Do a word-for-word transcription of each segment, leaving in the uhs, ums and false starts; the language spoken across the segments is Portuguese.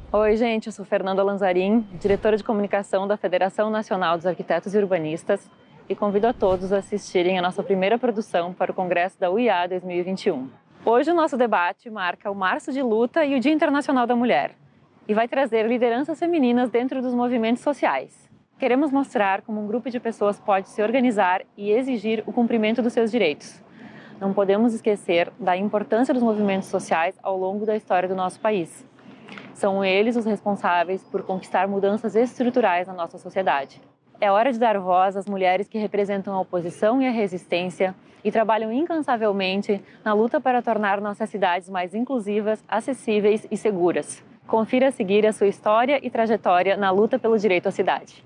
Oi, gente, eu sou Fernanda Lanzarin, diretora de comunicação da Federação Nacional dos Arquitetos e Urbanistas, e convido a todos a assistirem a nossa primeira produção para o Congresso da U I A dois mil e vinte e um. Hoje o nosso debate marca o Março de Luta e o Dia Internacional da Mulher, e vai trazer lideranças femininas dentro dos movimentos sociais. Queremos mostrar como um grupo de pessoas pode se organizar e exigir o cumprimento dos seus direitos. Não podemos esquecer da importância dos movimentos sociais ao longo da história do nosso país. São eles os responsáveis por conquistar mudanças estruturais na nossa sociedade. É hora de dar voz às mulheres que representam a oposição e a resistência e trabalham incansavelmente na luta para tornar nossas cidades mais inclusivas, acessíveis e seguras. Confira a seguir a sua história e trajetória na luta pelo direito à cidade.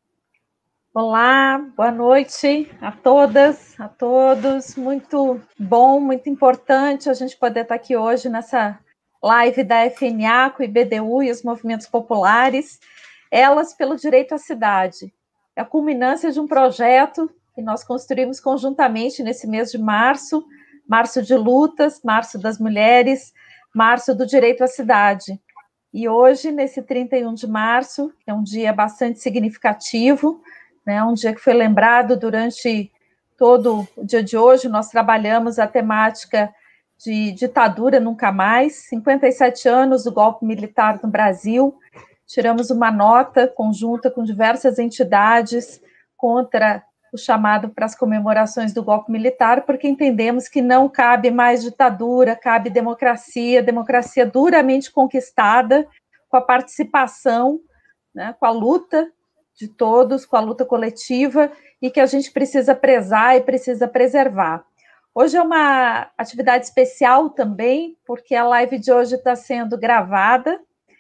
Olá, boa noite a todas, a todos. Muito bom, muito importante a gente poder estar aqui hoje nessa live da F N A com o I B D U e os movimentos populares, Elas pelo Direito à Cidade. É a culminância de um projeto que nós construímos conjuntamente nesse mês de março, março de lutas, março das mulheres, março do direito à cidade. E hoje, nesse trinta e um de março, que é um dia bastante significativo, né, um dia que foi lembrado durante todo o dia de hoje, nós trabalhamos a temática de ditadura nunca mais, cinquenta e sete anos do golpe militar no Brasil, tiramos uma nota conjunta com diversas entidades contra o chamado para as comemorações do golpe militar, porque entendemos que não cabe mais ditadura, cabe democracia, democracia duramente conquistada, com a participação, né, com a luta de todos, com a luta coletiva, e que a gente precisa prezar e precisa preservar. Hoje é uma atividade especial também, porque a live de hoje está sendo gravada,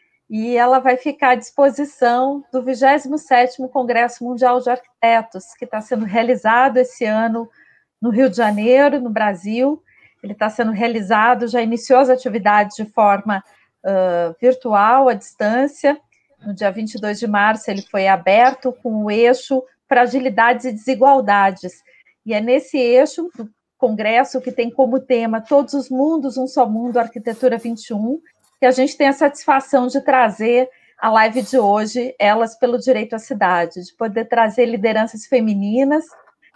e ela vai ficar à disposição do vigésimo sétimo Congresso Mundial de Arquitetos, que está sendo realizado esse ano no Rio de Janeiro, no Brasil. Ele está sendo realizado, já iniciou as atividades de forma uh, virtual, à distância. No dia vinte e dois de março, ele foi aberto com o eixo Fragilidades e Desigualdades. E é nesse eixo do Congresso, que tem como tema Todos os Mundos, Um Só Mundo, Arquitetura vinte e um, que a gente tem a satisfação de trazer a live de hoje, Elas pelo Direito à Cidade, de poder trazer lideranças femininas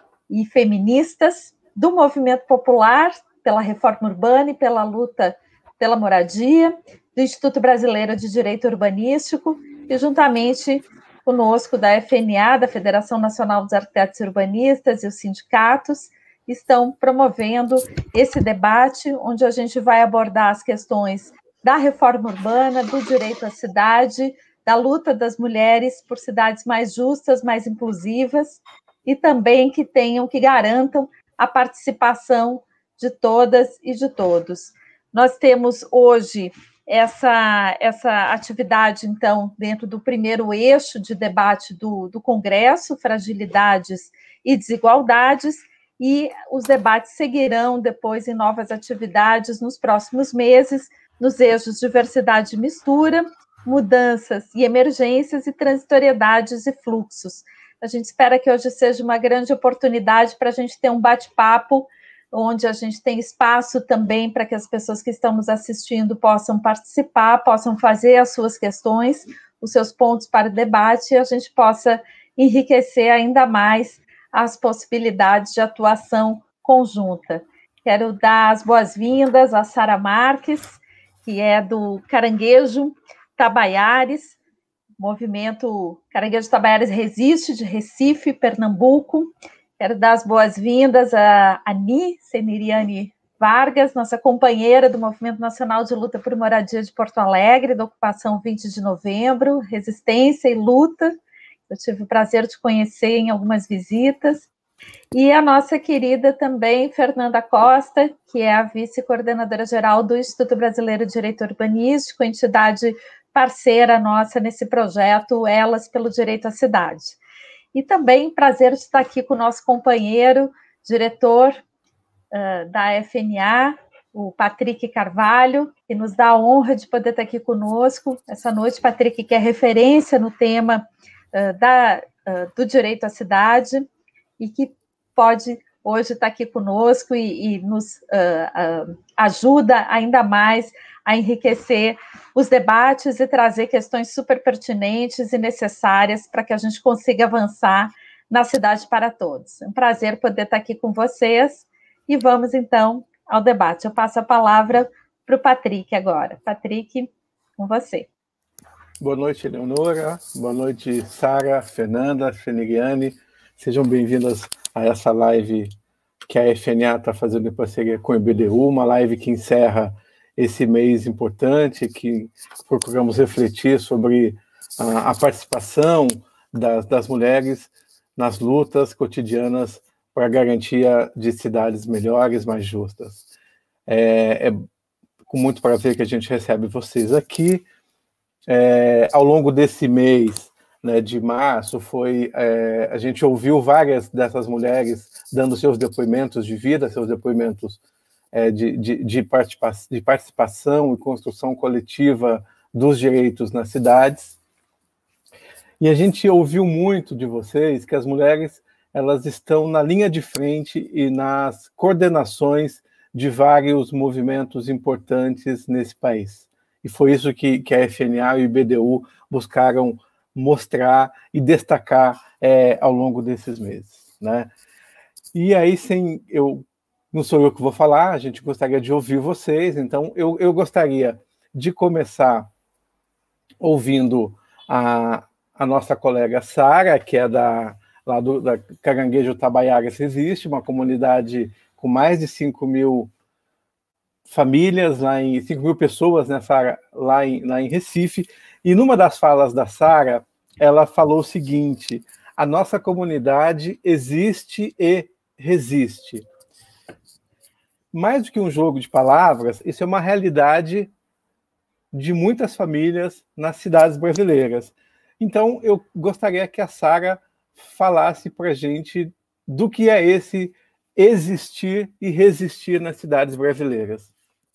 e feministas do movimento popular pela reforma urbana e pela luta pela moradia, do Instituto Brasileiro de Direito Urbanístico, e juntamente conosco da F N A, da Federação Nacional dos Arquitetos e Urbanistas, e os sindicatos, estão promovendo esse debate, onde a gente vai abordar as questões da reforma urbana, do direito à cidade, da luta das mulheres por cidades mais justas, mais inclusivas, e também que tenham, que garantam a participação de todas e de todos. Nós temos hoje essa, essa atividade, então, dentro do primeiro eixo de debate do, do Congresso, Fragilidades e Desigualdades, e os debates seguirão depois em novas atividades nos próximos meses, nos eixos diversidade e mistura, mudanças e emergências e transitoriedades e fluxos. A gente espera que hoje seja uma grande oportunidade para a gente ter um bate-papo, onde a gente tem espaço também para que as pessoas que estão nos assistindo possam participar, possam fazer as suas questões, os seus pontos para o debate, e a gente possa enriquecer ainda mais as possibilidades de atuação conjunta. Quero dar as boas-vindas a Sara Marques, que é do Caranguejo Tabaiares, movimento Caranguejo Tabaiares Resiste, de Recife, Pernambuco. Quero dar as boas-vindas a Ani Seniriane Vargas, nossa companheira do Movimento Nacional de Luta por Moradia de Porto Alegre, da ocupação vinte de novembro, Resistência e Luta. Eu tive o prazer de conhecer em algumas visitas. E a nossa querida também, Fernanda Costa, que é a vice-coordenadora-geral do Instituto Brasileiro de Direito Urbanístico, entidade parceira nossa nesse projeto Elas pelo Direito à Cidade. E também prazer de estar aqui com o nosso companheiro, diretor uh, da F N A, o Patrick Carvalho, que nos dá a honra de poder estar aqui conosco essa noite. Patrick, que é referência no tema uh, da, uh, do direito à cidade, e que pode hoje está aqui conosco e, e nos uh, uh, ajuda ainda mais a enriquecer os debates e trazer questões super pertinentes e necessárias para que a gente consiga avançar na Cidade para Todos. É um prazer poder estar aqui com vocês e vamos, então, ao debate. Eu passo a palavra para o Patrick agora. Patrick, com você. Boa noite, Eleonora. Boa noite, Sara, Fernanda, Feniriane. Sejam bem-vindas a essa live que a F N A está fazendo em parceria com o I B D U, uma live que encerra esse mês importante, que procuramos refletir sobre a, a participação das, das mulheres nas lutas cotidianas para a garantia de cidades melhores, mais justas. É, é com muito prazer que a gente recebe vocês aqui. É, ao longo desse mês, né, de março, foi, é, a gente ouviu várias dessas mulheres dando seus depoimentos de vida, seus depoimentos é, de, de, de, participa de participação e construção coletiva dos direitos nas cidades. E a gente ouviu muito de vocês que as mulheres elas estão na linha de frente e nas coordenações de vários movimentos importantes nesse país. E foi isso que, que a F N A e o I B D U buscaram mostrar e destacar é, ao longo desses meses, né? E aí, sem eu não sou eu que vou falar, a gente gostaria de ouvir vocês, então eu, eu gostaria de começar ouvindo a, a nossa colega Sara, que é da, lá do, da Caranguejo Tabaiaras Resiste, uma comunidade com mais de cinco mil famílias, lá em cinco mil pessoas, né, Sara, lá em, lá em Recife, e numa das falas da Sara, ela falou o seguinte: a nossa comunidade existe e resiste. Mais do que um jogo de palavras, isso é uma realidade de muitas famílias nas cidades brasileiras. Então, eu gostaria que a Sara falasse para a gente do que é esse existir e resistir nas cidades brasileiras.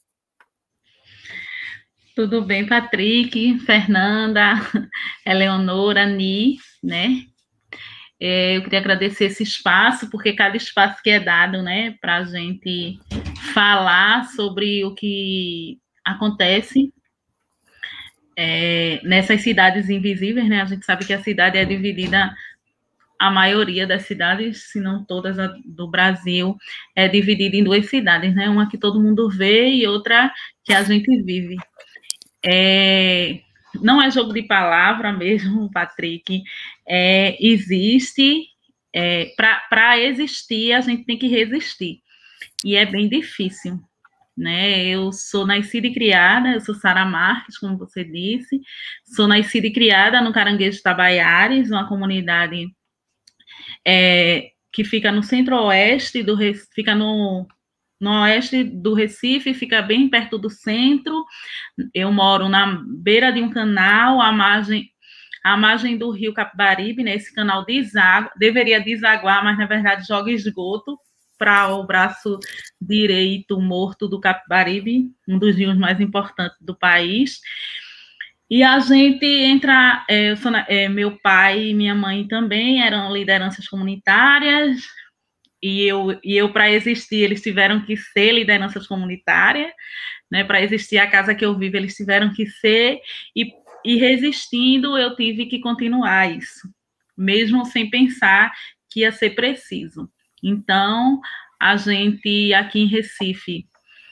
Tudo bem, Patrick, Fernanda, Eleonora, Ni, né? É, eu queria agradecer esse espaço, porque cada espaço que é dado, né, para a gente falar sobre o que acontece é, nessas cidades invisíveis, né? A gente sabe que a cidade é dividida, a maioria das cidades, se não todas do Brasil, é dividida em duas cidades, né? Uma que todo mundo vê e outra que a gente vive. É, não é jogo de palavra mesmo, Patrick. É, existe, é, para existir, a gente tem que resistir. E é bem difícil, né? Eu sou nascida e criada, eu sou Sara Marques, como você disse, sou nascida e criada no Caranguejo Tabaiaras, uma comunidade é, que fica no centro-oeste do fica no no oeste do Recife, fica bem perto do centro. Eu moro na beira de um canal, à margem, à margem do rio Capibaribe, né? Esse canal deságua, deveria desaguar, mas na verdade joga esgoto para o braço direito morto do Capibaribe, um dos rios mais importantes do país. E a gente entra, é, eu sou, é, meu pai e minha mãe também eram lideranças comunitárias, e eu, e eu para existir, eles tiveram que ser lideranças comunitárias, né? Para existir a casa que eu vivo, eles tiveram que ser, e, e resistindo, eu tive que continuar isso, mesmo sem pensar que ia ser preciso. Então, a gente aqui em Recife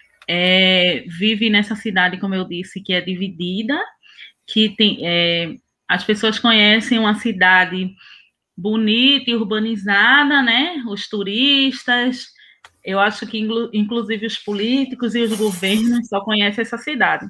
é, vive nessa cidade, como eu disse, que é dividida, que tem, é, as pessoas conhecem uma cidade bonita e urbanizada, né? Os turistas, eu acho que inclusive os políticos e os governos só conhecem essa cidade.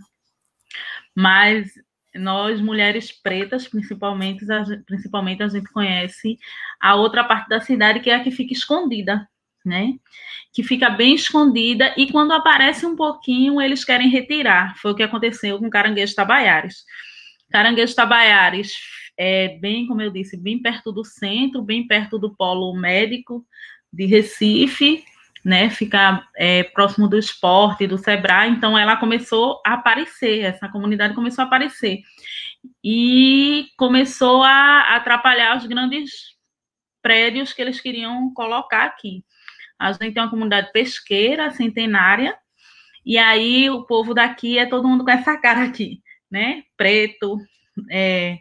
Mas nós, mulheres pretas, principalmente, principalmente a gente conhece a outra parte da cidade, que é a que fica escondida, né? Que fica bem escondida, e quando aparece um pouquinho, eles querem retirar. Foi o que aconteceu com Caranguejo Tabaiaras. Caranguejo Tabaiaras é bem, como eu disse, bem perto do centro, bem perto do polo médico de Recife, né? Fica é, próximo do esporte, do Sebrae. Então, ela começou a aparecer, essa comunidade começou a aparecer. E começou a atrapalhar os grandes prédios que eles queriam colocar aqui. A gente é uma comunidade pesqueira, centenária, e aí o povo daqui é todo mundo com essa cara aqui, né? Preto, é,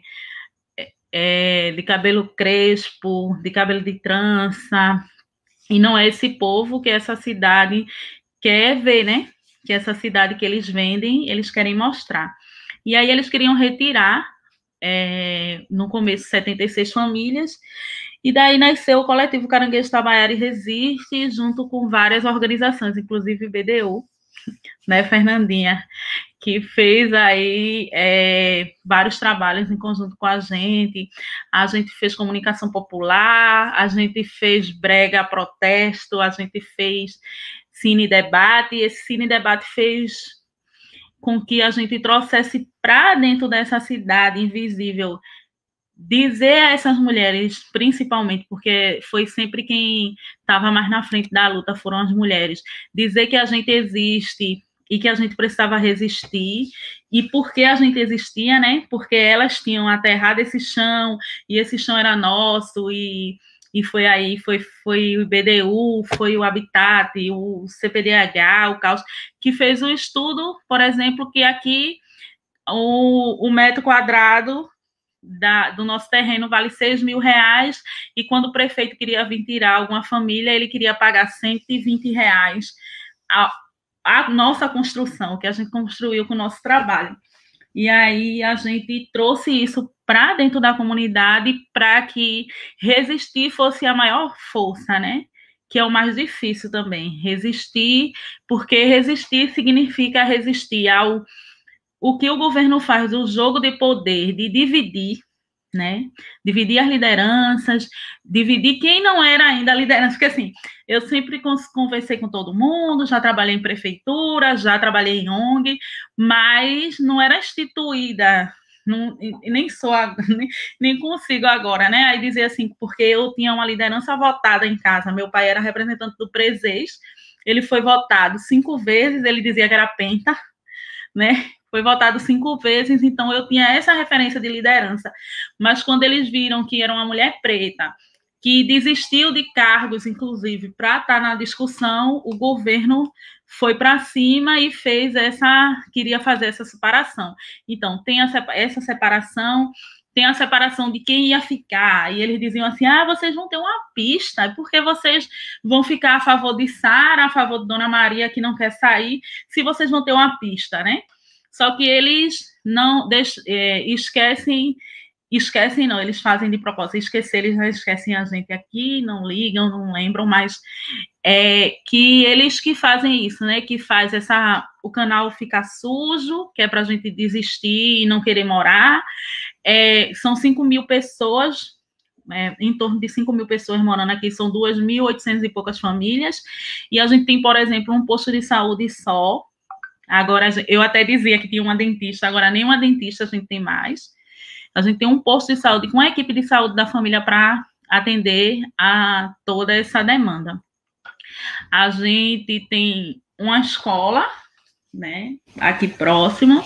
é, de cabelo crespo, de cabelo de trança, e não é esse povo que essa cidade quer ver, né? Que essa cidade que eles vendem, eles querem mostrar. E aí eles queriam retirar, é, no começo, setenta e seis famílias, e daí nasceu o coletivo Caranguejo Tabaiara Resiste, junto com várias organizações, inclusive B D U, né, Fernandinha, que fez aí é, vários trabalhos em conjunto com a gente. A gente fez comunicação popular, a gente fez brega protesto, a gente fez cine debate, e esse cine debate fez com que a gente trouxesse para dentro dessa cidade invisível, dizer a essas mulheres, principalmente, porque foi sempre quem estava mais na frente da luta, foram as mulheres, dizer que a gente existe e que a gente precisava resistir, e por que a gente existia, né? Porque elas tinham aterrado esse chão, e esse chão era nosso, e, e foi aí, foi, foi o B D U, foi o Habitat, o C P D H, o Caos, que fez um estudo, por exemplo, que aqui o, o metro quadrado Da, do nosso terreno vale seis mil reais, e quando o prefeito queria vir tirar alguma família, ele queria pagar cento e vinte reais a, a nossa construção, que a gente construiu com o nosso trabalho. E aí a gente trouxe isso para dentro da comunidade para que resistir fosse a maior força, né? Que é o mais difícil também, resistir, porque resistir significa resistir ao o que o governo faz, o jogo de poder, de dividir, né? Dividir as lideranças, dividir quem não era ainda a liderança, porque assim, eu sempre conversei com todo mundo, já trabalhei em prefeitura, já trabalhei em O N G, mas não era instituída, não, nem sou, nem, nem consigo agora, né? Aí dizer assim, porque eu tinha uma liderança votada em casa, meu pai era representante do Presês, ele foi votado cinco vezes, ele dizia que era penta, né? Foi votado cinco vezes, então eu tinha essa referência de liderança. Mas quando eles viram que era uma mulher preta, que desistiu de cargos, inclusive, para estar na discussão, o governo foi para cima e fez essa, queria fazer essa separação. Então, tem essa, essa separação, tem a separação de quem ia ficar, e eles diziam assim, ah, vocês vão ter uma pista, porque vocês vão ficar a favor de Sara, a favor de Dona Maria, que não quer sair, se vocês vão ter uma pista, né? Só que eles não deixam, é, esquecem, esquecem não, eles fazem de propósito, esquecer, eles não esquecem a gente aqui, não ligam, não lembram, mas é, que eles que fazem isso, né, que faz essa, o canal ficar sujo, que é para a gente desistir e não querer morar, é, são cinco mil pessoas, é, em torno de cinco mil pessoas morando aqui, são duas mil e oitocentas e poucas famílias, e a gente tem, por exemplo, um posto de saúde só. Agora, eu até dizia que tinha uma dentista, agora nem uma dentista a gente tem mais. A gente tem um posto de saúde com a equipe de saúde da família para atender a toda essa demanda. A gente tem uma escola, né, aqui próximo,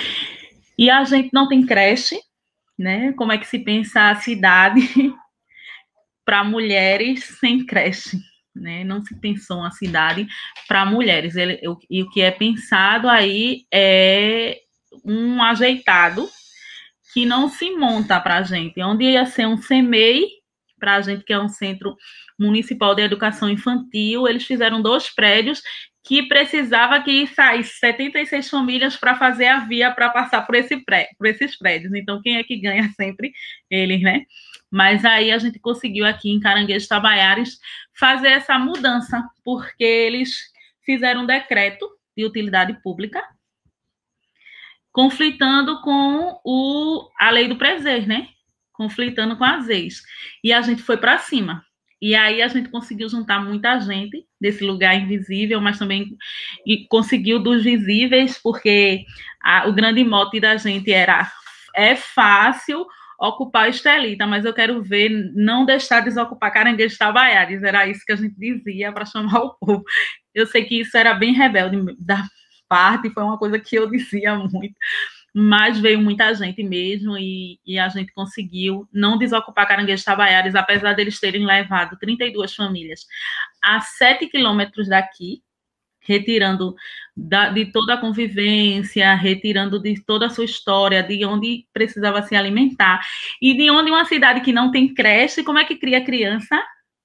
e a gente não tem creche, né? Como é que se pensa a cidade para mulheres sem creche? Né, não se pensou uma cidade para mulheres. Ele, eu, e o que é pensado aí é um ajeitado que não se monta para a gente. Onde ia ser um C M E I, para a gente, que é um Centro Municipal de Educação Infantil, eles fizeram dois prédios que precisava que saísse setenta e seis famílias para fazer a via para passar por, esse pré, por esses prédios. Então, quem é que ganha sempre? Eles, né? Mas aí a gente conseguiu aqui em Caranguejo Tabaiares fazer essa mudança, porque eles fizeram um decreto de utilidade pública, conflitando com o, a lei do Presês, né? Conflitando com as ex. E a gente foi para cima. E aí a gente conseguiu juntar muita gente desse lugar invisível, mas também e conseguiu dos visíveis, porque a, o grande mote da gente era, é fácil ocupar Estelita, mas eu quero ver não deixar desocupar Caranguejo Tabaiares, era isso que a gente dizia para chamar o povo. Eu sei que isso era bem rebelde da parte, foi uma coisa que eu dizia muito, mas veio muita gente mesmo e, e a gente conseguiu não desocupar Caranguejo Tabaiaras, apesar deles terem levado trinta e duas famílias a sete quilômetros daqui, retirando da, de toda a convivência, retirando de toda a sua história, de onde precisava se alimentar, e de onde uma cidade que não tem creche, como é que cria criança?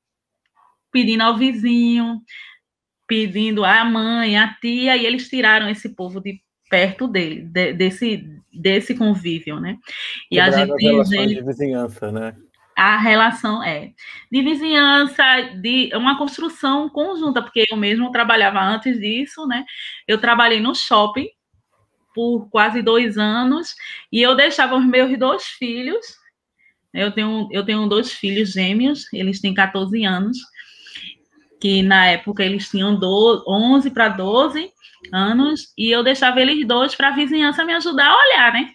Pedindo ao vizinho, pedindo à mãe, à tia, e eles tiraram esse povo de perto dele, de, desse, desse convívio, né? E Quebraram a gente as relações gente, de vizinhança, né? A relação é de vizinhança, de uma construção conjunta, porque eu mesmo trabalhava antes disso, né? Eu trabalhei no shopping por quase dois anos e eu deixava os meus dois filhos. Eu tenho, eu tenho dois filhos gêmeos, eles têm quatorze anos, que na época eles tinham onze para doze anos, e eu deixava eles dois para a vizinhança me ajudar a olhar, né?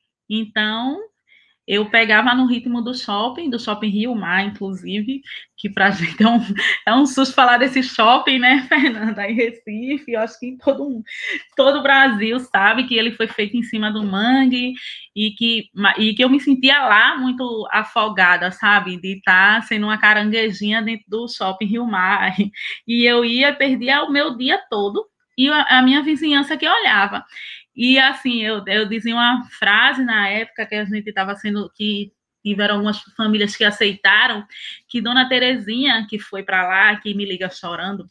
Então, eu pegava no ritmo do shopping, do Shopping Rio Mar, inclusive, que para a gente é um, é um susto falar desse shopping, né, Fernanda, em Recife. Eu acho que em todo, todo o Brasil sabe que ele foi feito em cima do mangue e que, e que eu me sentia lá muito afogada, sabe, de estar sendo uma caranguejinha dentro do Shopping Rio Mar. E eu ia, perdia o meu dia todo e a, a minha vizinhança que olhava. E, assim, eu, eu dizia uma frase na época que a gente estava sendo, que tiveram algumas famílias que aceitaram, que Dona Terezinha, que foi para lá, que me liga chorando,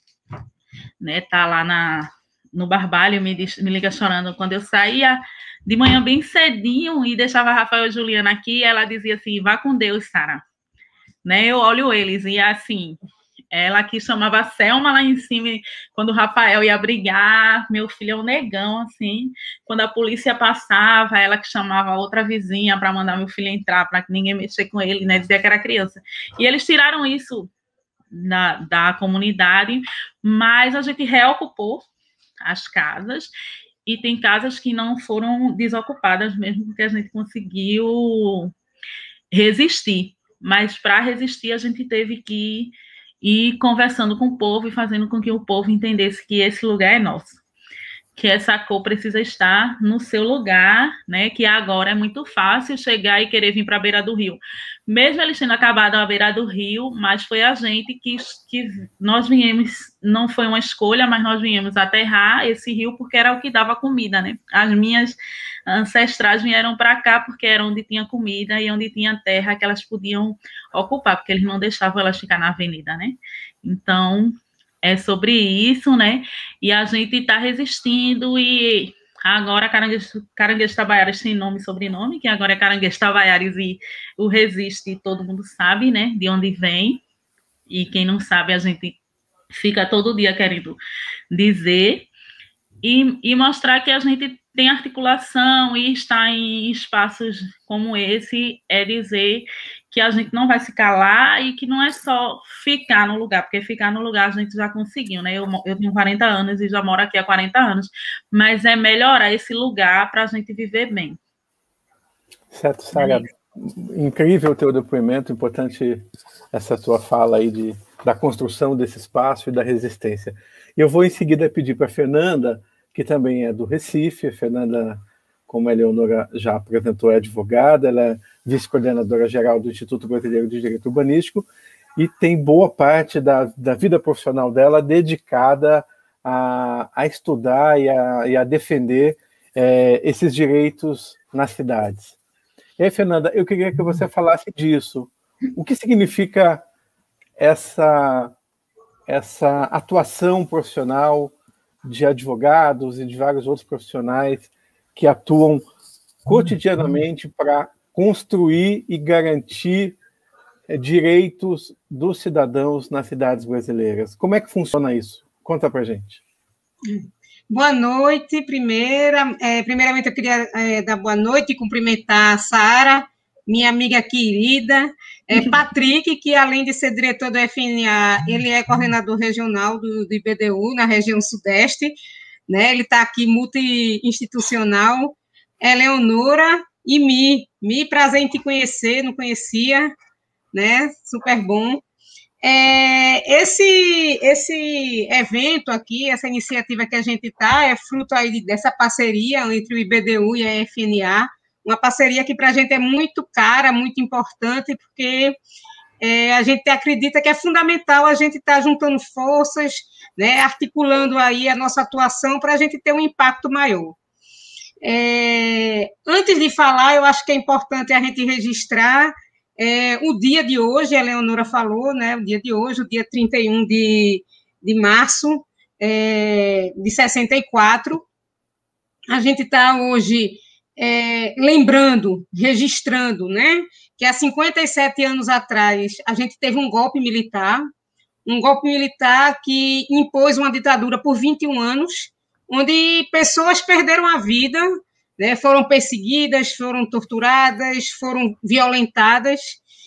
né, tá lá na, no Barbalho, me, me liga chorando, quando eu saía de manhã bem cedinho e deixava a Rafael e Juliana aqui, ela dizia assim, vá com Deus, Sara. Né, eu olho eles, e assim... Ela que chamava a Selma lá em cima, quando o Rafael ia brigar, meu filho é um negão, assim. Quando a polícia passava, ela que chamava a outra vizinha para mandar meu filho entrar, para que ninguém mexer com ele, né? Dizia que era criança. E eles tiraram isso da, da comunidade, mas a gente reocupou as casas, e tem casas que não foram desocupadas mesmo, porque a gente conseguiu resistir. Mas para resistir, a gente teve que e conversando com o povo e fazendo com que o povo entendesse que esse lugar é nosso, que essa cor precisa estar no seu lugar, né? Que agora é muito fácil chegar e querer vir para a beira do rio. Mesmo eles tendo acabado a beira do rio, mas foi a gente que, que nós viemos, não foi uma escolha, mas nós viemos aterrar esse rio porque era o que dava comida, né? As minhas ancestrais vieram para cá porque era onde tinha comida e onde tinha terra que elas podiam ocupar, porque eles não deixavam elas ficar na avenida, né? Então, é sobre isso, né? E a gente está resistindo e agora Caranguejo, Caranguejo Tabaiaras tem nome e sobrenome, que agora é Caranguejo Tabaiaras e o Resiste, todo mundo sabe, né? De onde vem. E quem não sabe, a gente fica todo dia querendo dizer e, e mostrar que a gente tem articulação e estar em espaços como esse é dizer que a gente não vai se calar e que não é só ficar no lugar, porque ficar no lugar a gente já conseguiu, né? Eu, eu tenho quarenta anos e já moro aqui há quarenta anos, mas é melhorar esse lugar para a gente viver bem. Certo, Sara. É incrível o teu depoimento, importante essa tua fala aí de, da construção desse espaço e da resistência. Eu vou em seguida pedir para a Fernanda, que também é do Recife. A Fernanda, como a Eleonora já apresentou, é advogada, ela é vice-coordenadora geral do Instituto Brasileiro de Direito Urbanístico e tem boa parte da, da vida profissional dela dedicada a, a estudar e a, e a defender é, esses direitos nas cidades. E aí, Fernanda, eu queria que você falasse disso. O que significa essa, essa atuação profissional de advogados e de vários outros profissionais que atuam cotidianamente para construir e garantir é, direitos dos cidadãos nas cidades brasileiras? Como é que funciona isso? Conta para a gente. Boa noite. Primeira, é, primeiramente, eu queria é, dar boa noite e cumprimentar a Sara, minha amiga querida, é, Patrick, que além de ser diretor do F N A, ele é coordenador regional do, do I B D U, na região sudeste, né? Ele está aqui multi-institucional, Eleonora e Mi. Mi, prazer em te conhecer, não conhecia, né? Super bom. É, esse, esse evento aqui, essa iniciativa que a gente está, é fruto aí dessa parceria entre o I B D U e a F N A, uma parceria que para a gente é muito cara, muito importante, porque é, a gente acredita que é fundamental a gente estar tá juntando forças, né, articulando aí a nossa atuação para a gente ter um impacto maior. É, antes de falar, eu acho que é importante a gente registrar é, o dia de hoje, a Eleonora falou, né, o dia de hoje, o dia trinta e um de, de março é, de sessenta e quatro, a gente está hoje é, lembrando, registrando, né, que há cinquenta e sete anos atrás a gente teve um golpe militar, um golpe militar que impôs uma ditadura por vinte e um anos, onde pessoas perderam a vida, né, foram perseguidas, foram torturadas, foram violentadas,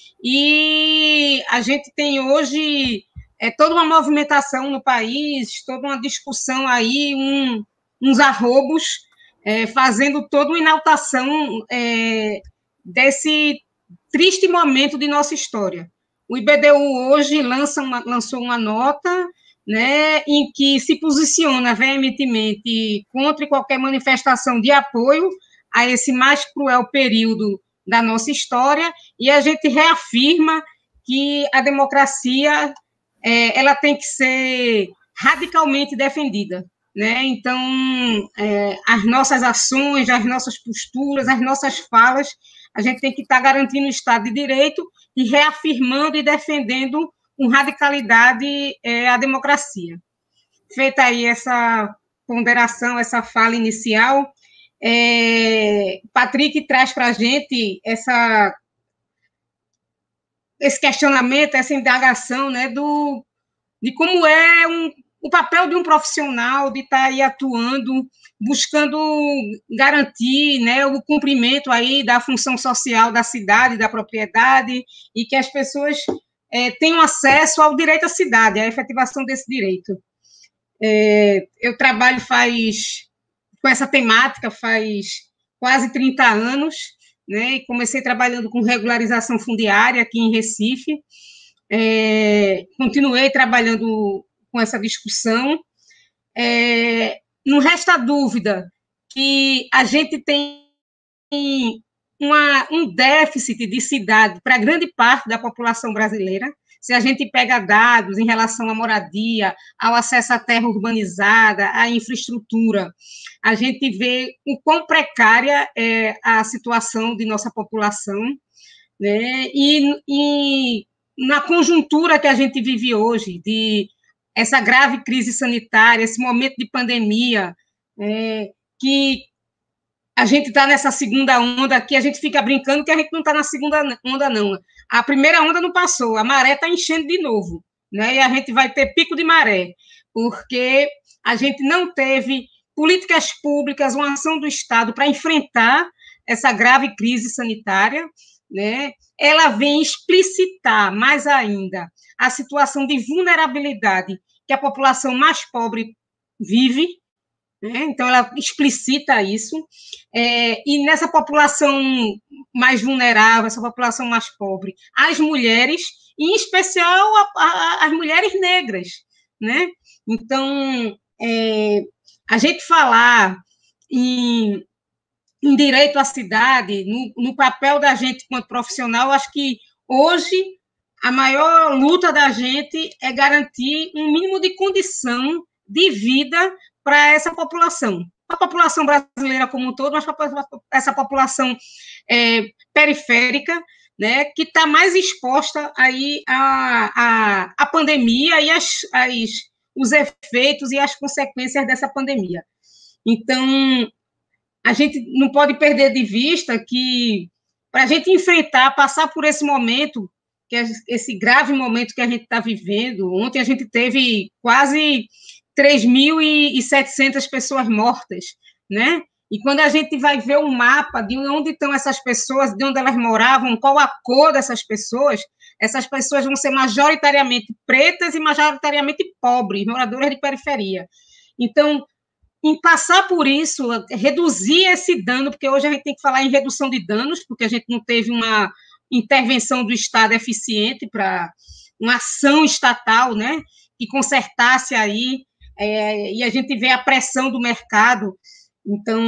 e a gente tem hoje é, toda uma movimentação no país, toda uma discussão aí, um, uns arrobos, é, fazendo toda uma inaltação é, desse triste momento de nossa história. O I B D U hoje lança uma, lançou uma nota, né, em que se posiciona veementemente contra qualquer manifestação de apoio a esse mais cruel período da nossa história, e a gente reafirma que a democracia é, ela tem que ser radicalmente defendida, né? Então, é, as nossas ações, as nossas posturas, as nossas falas, a gente tem que estar garantindo o Estado de Direito e reafirmando e defendendo com radicalidade é, a democracia. Feita aí essa ponderação, essa fala inicial, é, Patrick traz para a gente essa, esse questionamento, essa indagação, né, do, de como é um, o papel de um profissional de estar aí atuando, buscando garantir, né, o cumprimento aí da função social da cidade, da propriedade, e que as pessoas É, tenham acesso ao direito à cidade, à efetivação desse direito. É, eu trabalho faz, com essa temática faz quase trinta anos, né, e comecei trabalhando com regularização fundiária aqui em Recife, é, continuei trabalhando com essa discussão. É, não resta dúvida que a gente tem Uma, um déficit de cidade para grande parte da população brasileira. Se a gente pega dados em relação à moradia, ao acesso à terra urbanizada, à infraestrutura, a gente vê o quão precária é a situação de nossa população, né? E, e na conjuntura que a gente vive hoje, de essa grave crise sanitária, esse momento de pandemia, é, que a gente está nessa segunda onda aqui, a gente fica brincando que a gente não está na segunda onda, não. A primeira onda não passou, a maré está enchendo de novo, né? E a gente vai ter pico de maré, porque a gente não teve políticas públicas, uma ação do Estado para enfrentar essa grave crise sanitária, né? Ela vem explicitar mais ainda a situação de vulnerabilidade que a população mais pobre vive, né? Então, ela explicita isso, é, e nessa população mais vulnerável, essa população mais pobre, as mulheres, em especial a, a, as mulheres negras, né? Então, é, a gente falar em, em direito à cidade, no, no papel da gente como profissional, acho que hoje a maior luta da gente é garantir um mínimo de condição de vida para essa população, a população brasileira como um todo, mas para essa população é, periférica, né, que está mais exposta aí à, à, à pandemia e as, as, os efeitos e as consequências dessa pandemia. Então, a gente não pode perder de vista que, para a gente enfrentar, passar por esse momento, que é esse grave momento que a gente está vivendo, ontem a gente teve quase três mil e setecentas pessoas mortas, né? E quando a gente vai ver um mapa de onde estão essas pessoas, de onde elas moravam, qual a cor dessas pessoas, essas pessoas vão ser majoritariamente pretas e majoritariamente pobres, moradoras de periferia. Então, em passar por isso, reduzir esse dano, porque hoje a gente tem que falar em redução de danos, porque a gente não teve uma intervenção do Estado eficiente para uma ação estatal, né, que consertasse aí, é, e a gente vê a pressão do mercado, então,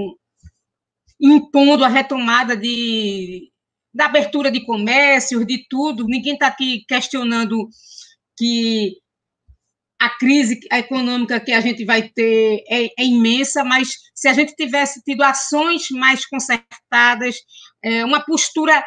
impondo a retomada de, da abertura de comércios, de tudo. Ninguém está aqui questionando que a crise econômica que a gente vai ter é, é imensa, mas se a gente tivesse tido ações mais concertadas, é, uma postura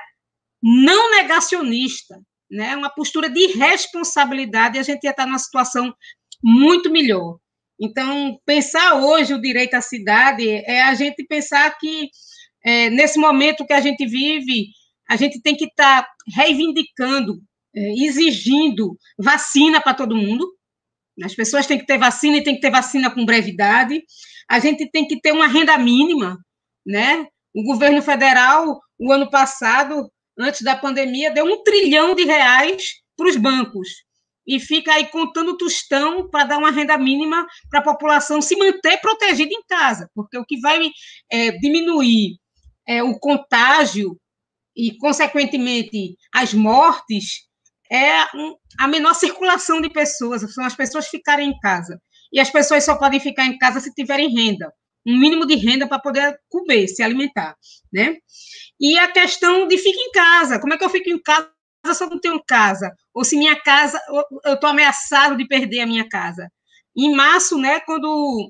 não negacionista, né, uma postura de responsabilidade, a gente ia estar numa situação muito melhor. Então, pensar hoje o direito à cidade é a gente pensar que, é, nesse momento que a gente vive, a gente tem que estar reivindicando, é, exigindo vacina para todo mundo. As pessoas têm que ter vacina e tem que ter vacina com brevidade. A gente tem que ter uma renda mínima, né? O governo federal, o ano passado, antes da pandemia, deu um trilhão de reais para os bancos e fica aí contando tostão para dar uma renda mínima para a população se manter protegida em casa, porque o que vai é, diminuir é, o contágio e, consequentemente, as mortes é a menor circulação de pessoas, são as pessoas ficarem em casa. E as pessoas só podem ficar em casa se tiverem renda, um mínimo de renda para poder comer, se alimentar, né? E a questão de ficar em casa, como é que eu fico em casa se eu não tenho casa? Ou se minha casa, eu estou ameaçado de perder a minha casa? Em março, né, quando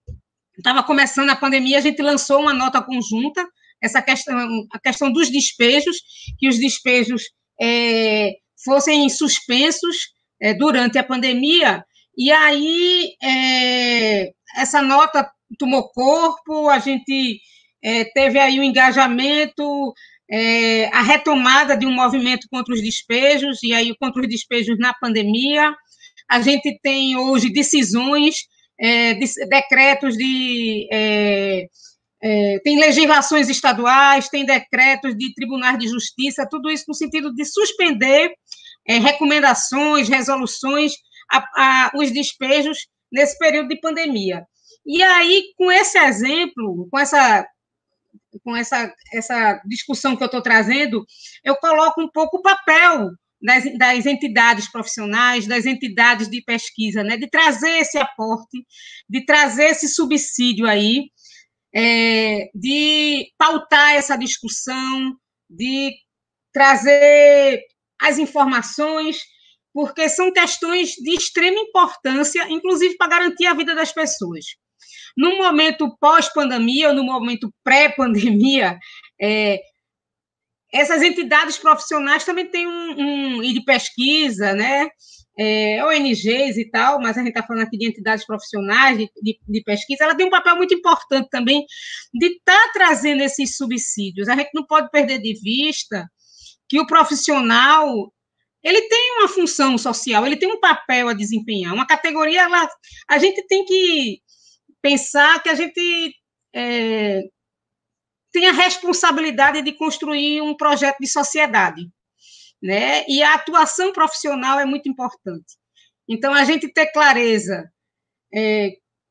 estava começando a pandemia, a gente lançou uma nota conjunta, essa questão, a questão dos despejos, que os despejos é, fossem suspensos é, durante a pandemia, e aí é, essa nota tomou corpo, a gente é, teve aí o engajamento, é, a retomada de um movimento contra os despejos, e aí contra os despejos na pandemia. A gente tem hoje decisões, é, de, decretos de... É, é, tem legislações estaduais, tem decretos de tribunais de justiça, tudo isso no sentido de suspender é, recomendações, resoluções, a, a, os despejos nesse período de pandemia. E aí, com esse exemplo, com essa, com essa, essa discussão que eu estou trazendo, eu coloco um pouco o papel das, das entidades profissionais, das entidades de pesquisa, né, de trazer esse aporte, de trazer esse subsídio aí, é, de pautar essa discussão, de trazer as informações, porque são questões de extrema importância, inclusive para garantir a vida das pessoas. No momento pós-pandemia, ou no momento pré-pandemia, é, essas entidades profissionais também têm um, um e de pesquisa, né? É, O N Gs e tal, mas a gente está falando aqui de entidades profissionais de, de, de pesquisa, ela tem um papel muito importante também de estar tá trazendo esses subsídios. A gente não pode perder de vista que o profissional, ele tem uma função social, ele tem um papel a desempenhar, uma categoria, ela, a gente tem que pensar que a gente é, tem a responsabilidade de construir um projeto de sociedade, né? E a atuação profissional é muito importante. Então, a gente ter clareza é,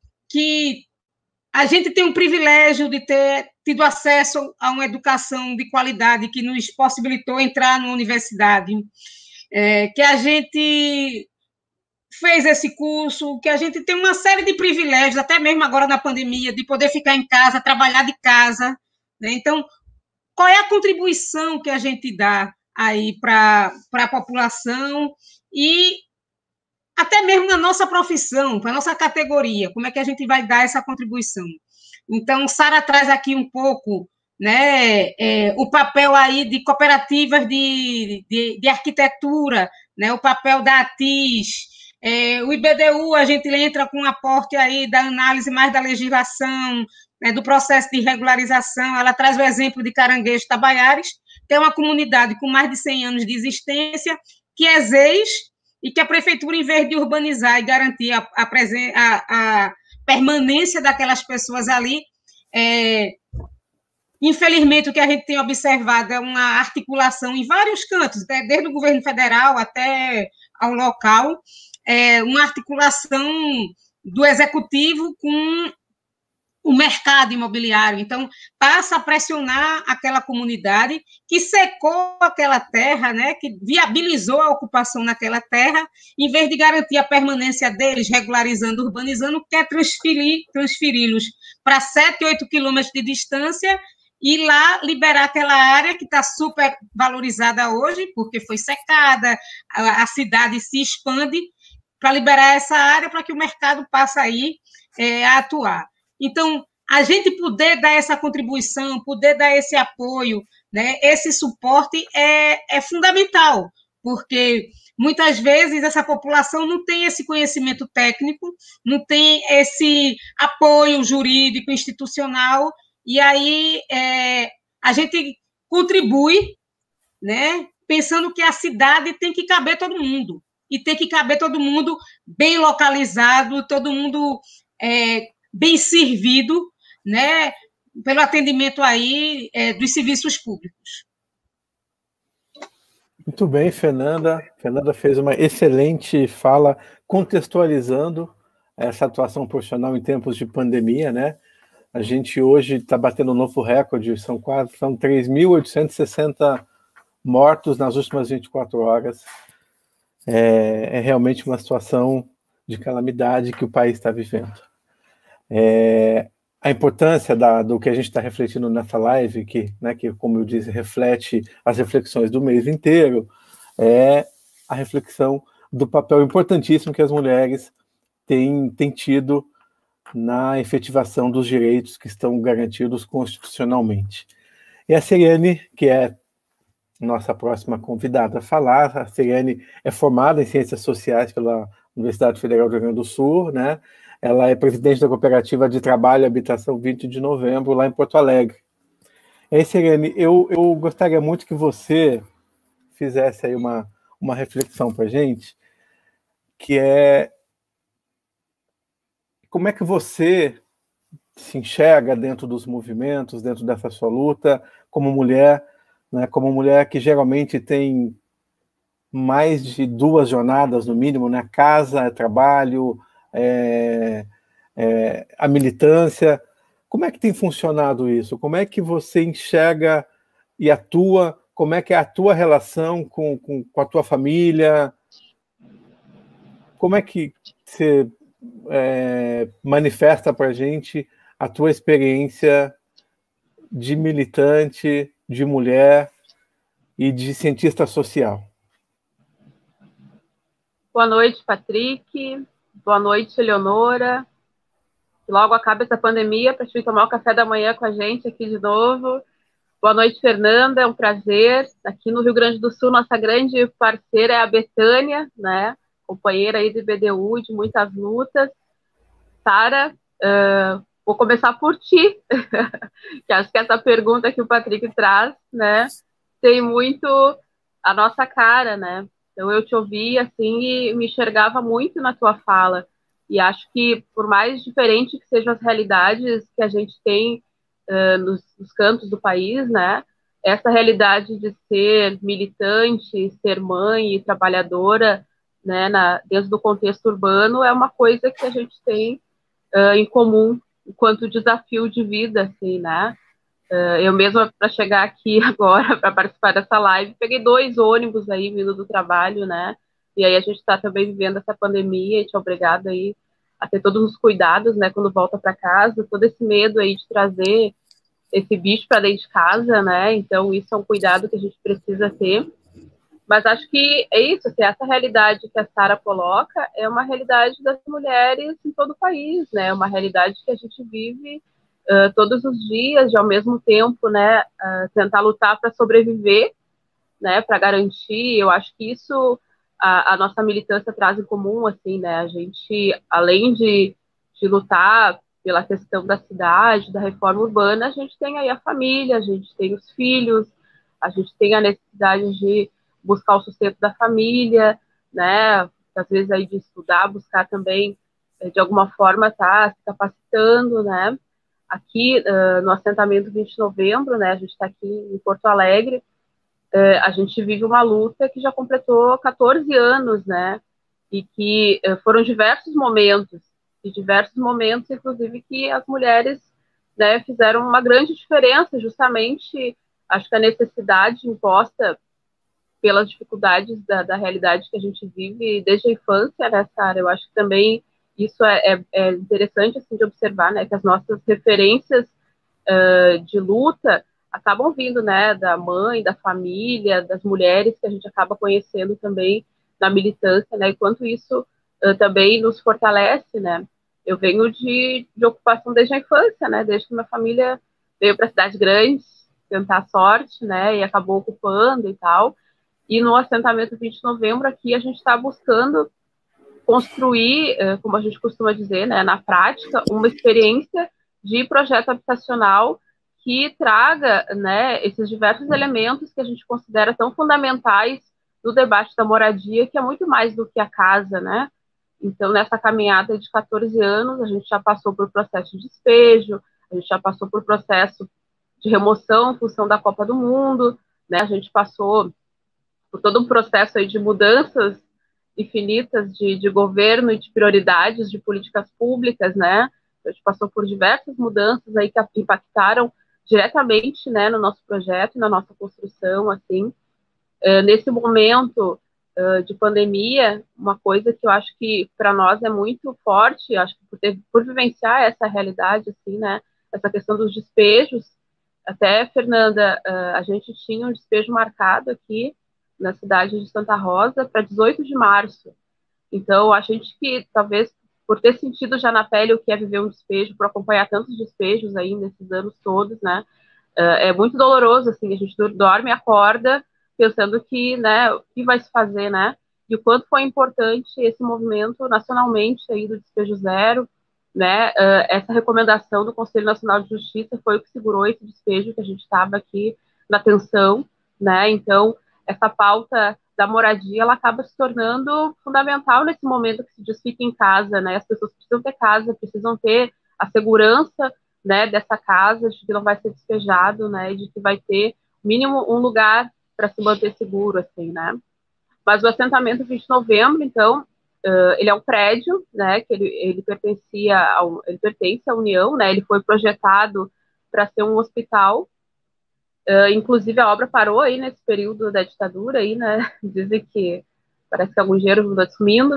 que a gente tem um privilégio de ter tido acesso a uma educação de qualidade que nos possibilitou entrar numa universidade, é, que a gente fez esse curso, que a gente tem uma série de privilégios, até mesmo agora na pandemia, de poder ficar em casa, trabalhar de casa, né? Então, qual é a contribuição que a gente dá aí para a população e até mesmo na nossa profissão, para a nossa categoria, como é que a gente vai dar essa contribuição? Então, Sara traz aqui um pouco, né, é, o papel aí de cooperativas de, de, de arquitetura, né, o papel da ATIS, é, o I B D U, a gente entra com um aporte aí da análise mais da legislação, né, do processo de regularização. Ela traz o exemplo de Caranguejo Tabaiares, que é uma comunidade com mais de cem anos de existência, que é ZEIS, e que a prefeitura, em vez de urbanizar e garantir a, a, presen- a, a permanência daquelas pessoas ali, é, infelizmente, o que a gente tem observado é uma articulação em vários cantos, né, desde o governo federal até ao local, é, uma articulação do executivo com o mercado imobiliário. Então, passa a pressionar aquela comunidade que secou aquela terra, né, que viabilizou a ocupação naquela terra, em vez de garantir a permanência deles, regularizando, urbanizando, quer transferir, transferi-los para sete, oito quilômetros de distância e lá liberar aquela área que está super valorizada hoje, porque foi secada, a, a cidade se expande, para liberar essa área para que o mercado passe aí é, a atuar. Então, a gente poder dar essa contribuição, poder dar esse apoio, né, esse suporte é, é fundamental, porque muitas vezes essa população não tem esse conhecimento técnico, não tem esse apoio jurídico, institucional, e aí é, a gente contribui, né, pensando que a cidade tem que caber todo mundo, e tem que caber todo mundo bem localizado, todo mundo é, bem servido, né, pelo atendimento aí é, dos serviços públicos. Muito bem, Fernanda. Fernanda fez uma excelente fala contextualizando essa atuação profissional em tempos de pandemia, né? A gente hoje está batendo um novo recorde, são quase são três mil oitocentos e sessenta mortos nas últimas vinte e quatro horas. É, é realmente uma situação de calamidade que o país está vivendo. É, a importância da, do que a gente está refletindo nessa live, que, né, que, como eu disse, reflete as reflexões do mês inteiro, é a reflexão do papel importantíssimo que as mulheres têm, têm tido na efetivação dos direitos que estão garantidos constitucionalmente. E a Siriane, que é nossa próxima convidada a falar, a Siriane é formada em Ciências Sociais pela Universidade Federal do Rio Grande do Sul, né? Ela é presidente da Cooperativa de Trabalho e Habitação vinte de novembro, lá em Porto Alegre. E aí, Siriane, eu, eu gostaria muito que você fizesse aí uma, uma reflexão para a gente, que é como é que você se enxerga dentro dos movimentos, dentro dessa sua luta, como mulher, né, como mulher que geralmente tem mais de duas jornadas, no mínimo, né, casa, trabalho, é, é, a militância. Como é que tem funcionado isso? Como é que você enxerga e atua? Como é que é a tua relação com, com, com a tua família? Como é que você é, manifesta para a gente a tua experiência de militante, de mulher e de cientista social? Boa noite, Patrick. Boa noite, Eleonora. Logo acaba essa pandemia para a gente tomar o café da manhã com a gente aqui de novo. Boa noite, Fernanda. É um prazer. Aqui no Rio Grande do Sul, nossa grande parceira é a Betânia, né? Companheira aí do B D U, de muitas lutas. Sara, uh, vou começar por ti, que acho que essa pergunta que o Patrick traz, né, tem muito a nossa cara, né? Então eu te ouvi assim e me enxergava muito na tua fala. E acho que por mais diferente que sejam as realidades que a gente tem uh, nos, nos cantos do país, né? Essa realidade de ser militante, ser mãe e trabalhadora, né, na, dentro do contexto urbano, é uma coisa que a gente tem uh, em comum enquanto desafio de vida, assim, né? Uh, eu mesma, para chegar aqui agora, para participar dessa live, peguei dois ônibus aí vindo do trabalho, né? E aí a gente está também vivendo essa pandemia e te obrigado aí a ter todos os cuidados, né, quando volta para casa, todo esse medo aí de trazer esse bicho para dentro de casa, né? Então isso é um cuidado que a gente precisa ter. Mas acho que é isso, assim, essa realidade que a Sara coloca é uma realidade das mulheres em todo o país, né? É uma realidade que a gente vive uh, todos os dias e ao mesmo tempo, né, uh, tentar lutar para sobreviver, né, para garantir. Eu acho que isso a, a nossa militância traz em comum, assim, né? A gente, além de, de lutar pela questão da cidade, da reforma urbana, a gente tem aí a família, a gente tem os filhos, a gente tem a necessidade de buscar o sustento da família, né, às vezes aí de estudar, buscar também, de alguma forma, tá se capacitando, né. Aqui, uh, no assentamento vinte de novembro, né, a gente está aqui em Porto Alegre, uh, a gente vive uma luta que já completou quatorze anos, né, e que uh, foram diversos momentos, e diversos momentos, inclusive, que as mulheres né, fizeram uma grande diferença, justamente, acho que a necessidade imposta pelas dificuldades da, da realidade que a gente vive desde a infância nessa área. Eu acho que também isso é, é, é interessante assim, de observar, né, que as nossas referências uh, de luta acabam vindo, né, da mãe, da família, das mulheres que a gente acaba conhecendo também na militância, né, e quanto isso uh, também nos fortalece, né. Eu venho de, de ocupação desde a infância, né, desde que minha família veio para a cidade grande tentar sorte, né, e acabou ocupando e tal. E no assentamento vinte de novembro aqui a gente está buscando construir, como a gente costuma dizer, né, na prática, uma experiência de projeto habitacional que traga, né, esses diversos elementos que a gente considera tão fundamentais do debate da moradia, que é muito mais do que a casa, né? Então, nessa caminhada de quatorze anos, a gente já passou por processo de despejo, a gente já passou por processo de remoção em função da Copa do Mundo, né? A gente passou por todo um processo aí de mudanças infinitas de, de governo e de prioridades de políticas públicas, né? A gente passou por diversas mudanças aí que impactaram diretamente, né, no nosso projeto e na nossa construção, assim. Uh, nesse momento uh, de pandemia, uma coisa que eu acho que para nós é muito forte, acho que por, ter, por vivenciar essa realidade, assim, né, essa questão dos despejos, até, Fernanda, uh, a gente tinha um despejo marcado aqui na cidade de Santa Rosa para dezoito de março. Então, a gente que, talvez, por ter sentido já na pele o que é viver um despejo, por acompanhar tantos despejos aí nesses anos todos, né, é muito doloroso, assim, a gente dorme e acorda pensando que, né, o que vai se fazer, né, e o quanto foi importante esse movimento nacionalmente aí do despejo zero, né, essa recomendação do Conselho Nacional de Justiça foi o que segurou esse despejo que a gente estava aqui na tensão, né, então essa pauta da moradia, ela acaba se tornando fundamental nesse momento que se diz fica em casa, né, as pessoas precisam ter casa, precisam ter a segurança, né, dessa casa, de que não vai ser despejado, né, de que vai ter mínimo um lugar para se manter seguro, assim, né. Mas o assentamento vinte de novembro, então, uh, ele é um prédio, né, que ele, ele pertencia ao, ele pertence à União, né, ele foi projetado para ser um hospital. Uh, inclusive a obra parou aí nesse período da ditadura aí, né, dizem que parece que algum dinheiro andou sumindo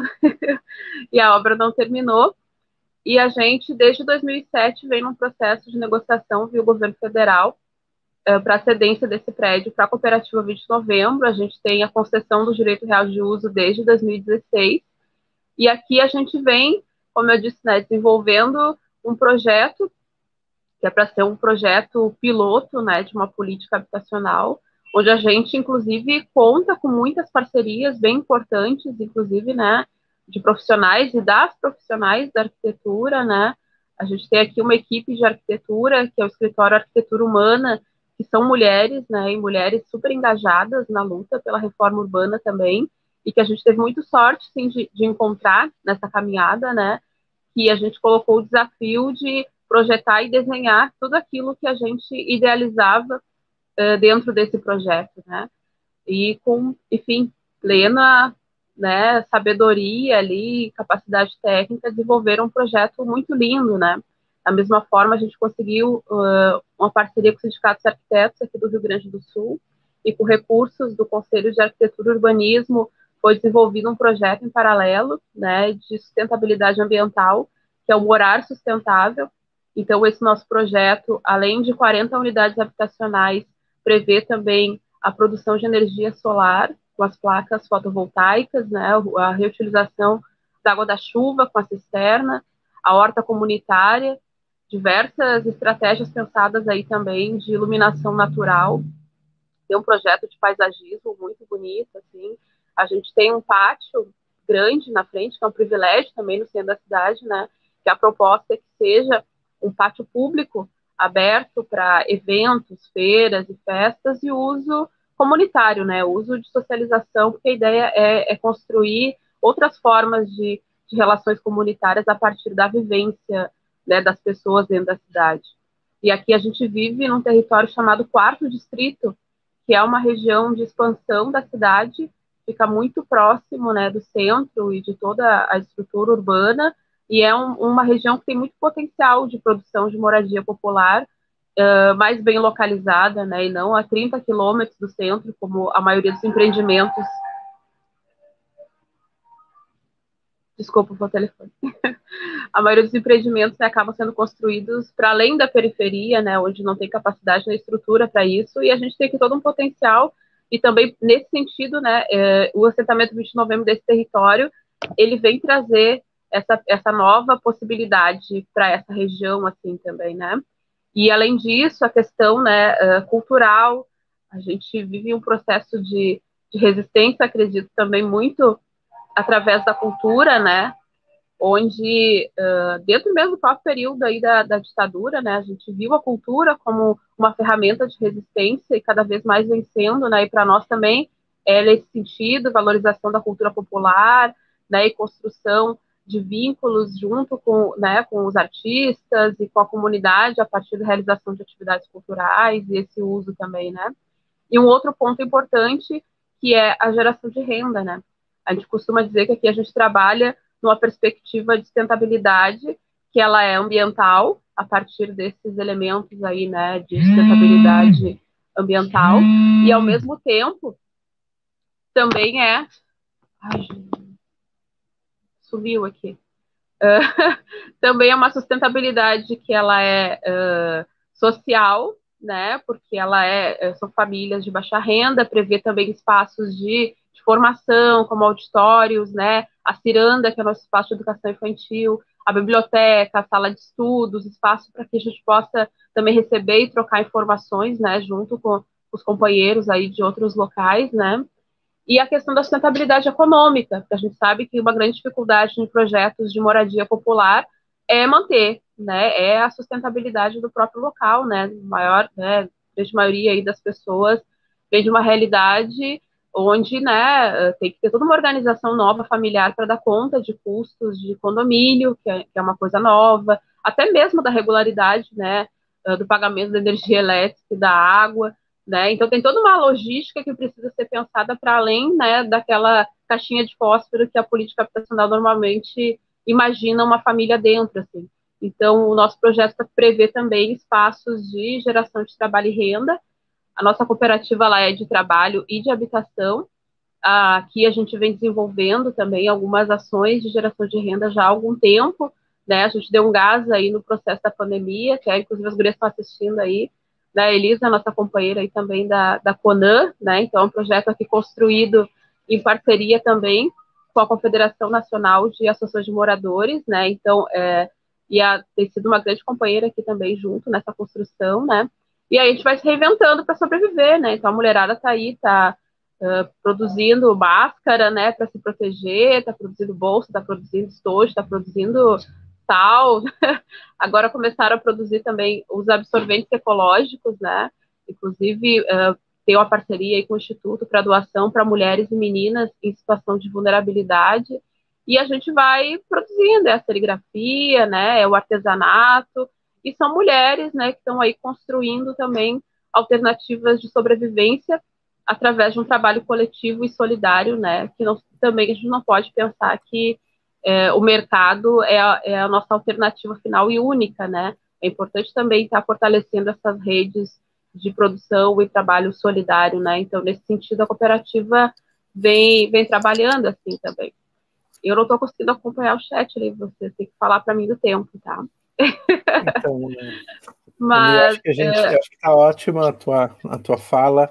e a obra não terminou, e a gente desde dois mil e sete vem num processo de negociação via o governo federal uh, para a cedência desse prédio para a cooperativa vinte de novembro. A gente tem a concessão do direito real de uso desde dois mil e dezesseis, e aqui a gente vem, como eu disse, né, desenvolvendo um projeto que é para ser um projeto piloto, né, de uma política habitacional, onde a gente, inclusive, conta com muitas parcerias bem importantes, inclusive, né, de profissionais e das profissionais da arquitetura, né. A gente tem aqui uma equipe de arquitetura, que é o Escritório Arquitetura Humana, que são mulheres, né, e mulheres super engajadas na luta pela reforma urbana também, e que a gente teve muito sorte, sim, de, de encontrar nessa caminhada, né, que a gente colocou o desafio de projetar e desenhar tudo aquilo que a gente idealizava uh, dentro desse projeto, né, e com, enfim, plena, né, sabedoria ali, capacidade técnica, desenvolver um projeto muito lindo, né. Da mesma forma, a gente conseguiu uh, uma parceria com os sindicatos de arquitetos aqui do Rio Grande do Sul, e com recursos do Conselho de Arquitetura e Urbanismo, foi desenvolvido um projeto em paralelo, né, de sustentabilidade ambiental, que é o Morar Sustentável. Então, esse nosso projeto, além de quarenta unidades habitacionais, prevê também a produção de energia solar com as placas fotovoltaicas, né, a reutilização da água da chuva com a cisterna, a horta comunitária, diversas estratégias pensadas aí também de iluminação natural. Tem um projeto de paisagismo muito bonito, assim. A gente tem um pátio grande na frente, que é um privilégio também no centro da cidade, né, que a proposta é que seja um pátio público aberto para eventos, feiras e festas, e uso comunitário, né, uso de socialização, porque a ideia é, é construir outras formas de, de relações comunitárias a partir da vivência, né, das pessoas dentro da cidade. E aqui a gente vive num território chamado Quarto Distrito, que é uma região de expansão da cidade, fica muito próximo, né, do centro e de toda a estrutura urbana, e é um, uma região que tem muito potencial de produção de moradia popular, uh, mais bem localizada, né, e não a trinta quilômetros do centro, como a maioria dos empreendimentos. Desculpa o telefone. A maioria dos empreendimentos, né, acabam sendo construídos para além da periferia, né, onde não tem capacidade nem estrutura para isso, e a gente tem aqui todo um potencial, e também, nesse sentido, né, é, o assentamento vinte de novembro desse território, ele vem trazer essa, essa nova possibilidade para essa região, assim, também, né. E, além disso, a questão, né, cultural, a gente vive um processo de, de resistência, acredito, também muito através da cultura, né, onde, uh, dentro mesmo do próprio período aí da, da ditadura, né, a gente viu a cultura como uma ferramenta de resistência e cada vez mais vencendo, né, e para nós também é nesse sentido, valorização da cultura popular, né, e construção de vínculos junto com, né, com os artistas e com a comunidade a partir da realização de atividades culturais e esse uso também, né. E um outro ponto importante que é a geração de renda, né. A gente costuma dizer que aqui a gente trabalha numa perspectiva de sustentabilidade, que ela é ambiental, a partir desses elementos aí, né, de sustentabilidade ambiental, e ao mesmo tempo também é... Ai, subiu aqui. Uh, também é uma sustentabilidade que ela é uh, social, né, porque ela é, são famílias de baixa renda, prevê também espaços de de formação, como auditórios, né, a ciranda, que é o nosso espaço de educação infantil, a biblioteca, a sala de estudos, espaço para que a gente possa também receber e trocar informações, né, junto com os companheiros aí de outros locais, né, e a questão da sustentabilidade econômica, porque a gente sabe que uma grande dificuldade em projetos de moradia popular é manter, né, é a sustentabilidade do próprio local, né, maior, né, a grande maioria aí das pessoas vem de uma realidade onde, né, tem que ter toda uma organização nova familiar para dar conta de custos de condomínio, que é, que é uma coisa nova, até mesmo da regularidade, né, do pagamento da energia elétrica e da água, né, então tem toda uma logística que precisa ser pensada para além, né, daquela caixinha de fósforo que a política habitacional normalmente imagina uma família dentro, assim. Então, o nosso projeto prevê também espaços de geração de trabalho e renda. A nossa cooperativa ela é de trabalho e de habitação. Aqui a gente vem desenvolvendo também algumas ações de geração de renda já há algum tempo, né? A gente deu um gás aí no processo da pandemia, que é, inclusive as gurias estão assistindo aí, né? A Elisa, nossa companheira aí também da, da CONAN, né? Então é um projeto aqui construído em parceria também com a Confederação Nacional de Associações de Moradores, né? Então, é, e a, tem sido uma grande companheira aqui também junto nessa construção, né? E aí a gente vai se reinventando para sobreviver, né? Então a mulherada está aí, está uh, produzindo máscara, né, para se proteger, está produzindo bolsa, está produzindo estojo, está produzindo sal. Agora começaram a produzir também os absorventes ecológicos, né? Inclusive uh, tem uma parceria aí com o Instituto para doação para mulheres e meninas em situação de vulnerabilidade. E a gente vai produzindo é a serigrafia, né? É o artesanato. E são mulheres, né, que estão aí construindo também alternativas de sobrevivência através de um trabalho coletivo e solidário, né, que não, também a gente não pode pensar que é, o mercado é a, é a nossa alternativa final e única, né. É importante também estar fortalecendo essas redes de produção e trabalho solidário, né. Então, nesse sentido, a cooperativa vem, vem trabalhando assim também. Eu não estou conseguindo acompanhar o chat ali, você tem que falar para mim do tempo, tá? Então, né, mas eu acho que a gente, é... acho que está ótima a tua, a tua fala,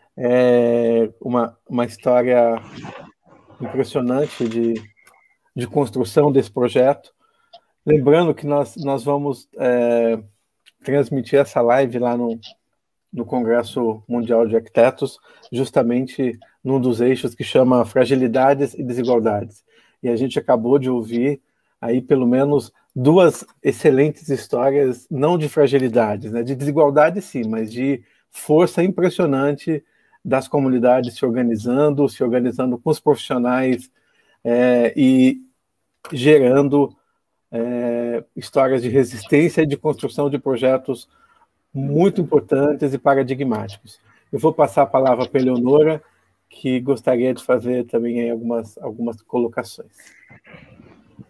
é uma, uma história impressionante de, de construção desse projeto. Lembrando que nós, nós vamos é, transmitir essa live lá no, no Congresso Mundial de Arquitetos, justamente num dos eixos que chama Fragilidades e Desigualdades. E a gente acabou de ouvir aí pelo menos duas excelentes histórias, não de fragilidades, né, de desigualdade sim, mas de força impressionante das comunidades se organizando, se organizando com os profissionais é, e gerando é, histórias de resistência e de construção de projetos muito importantes e paradigmáticos. Eu vou passar a palavra para a Eleonora, que gostaria de fazer também aí algumas, algumas colocações.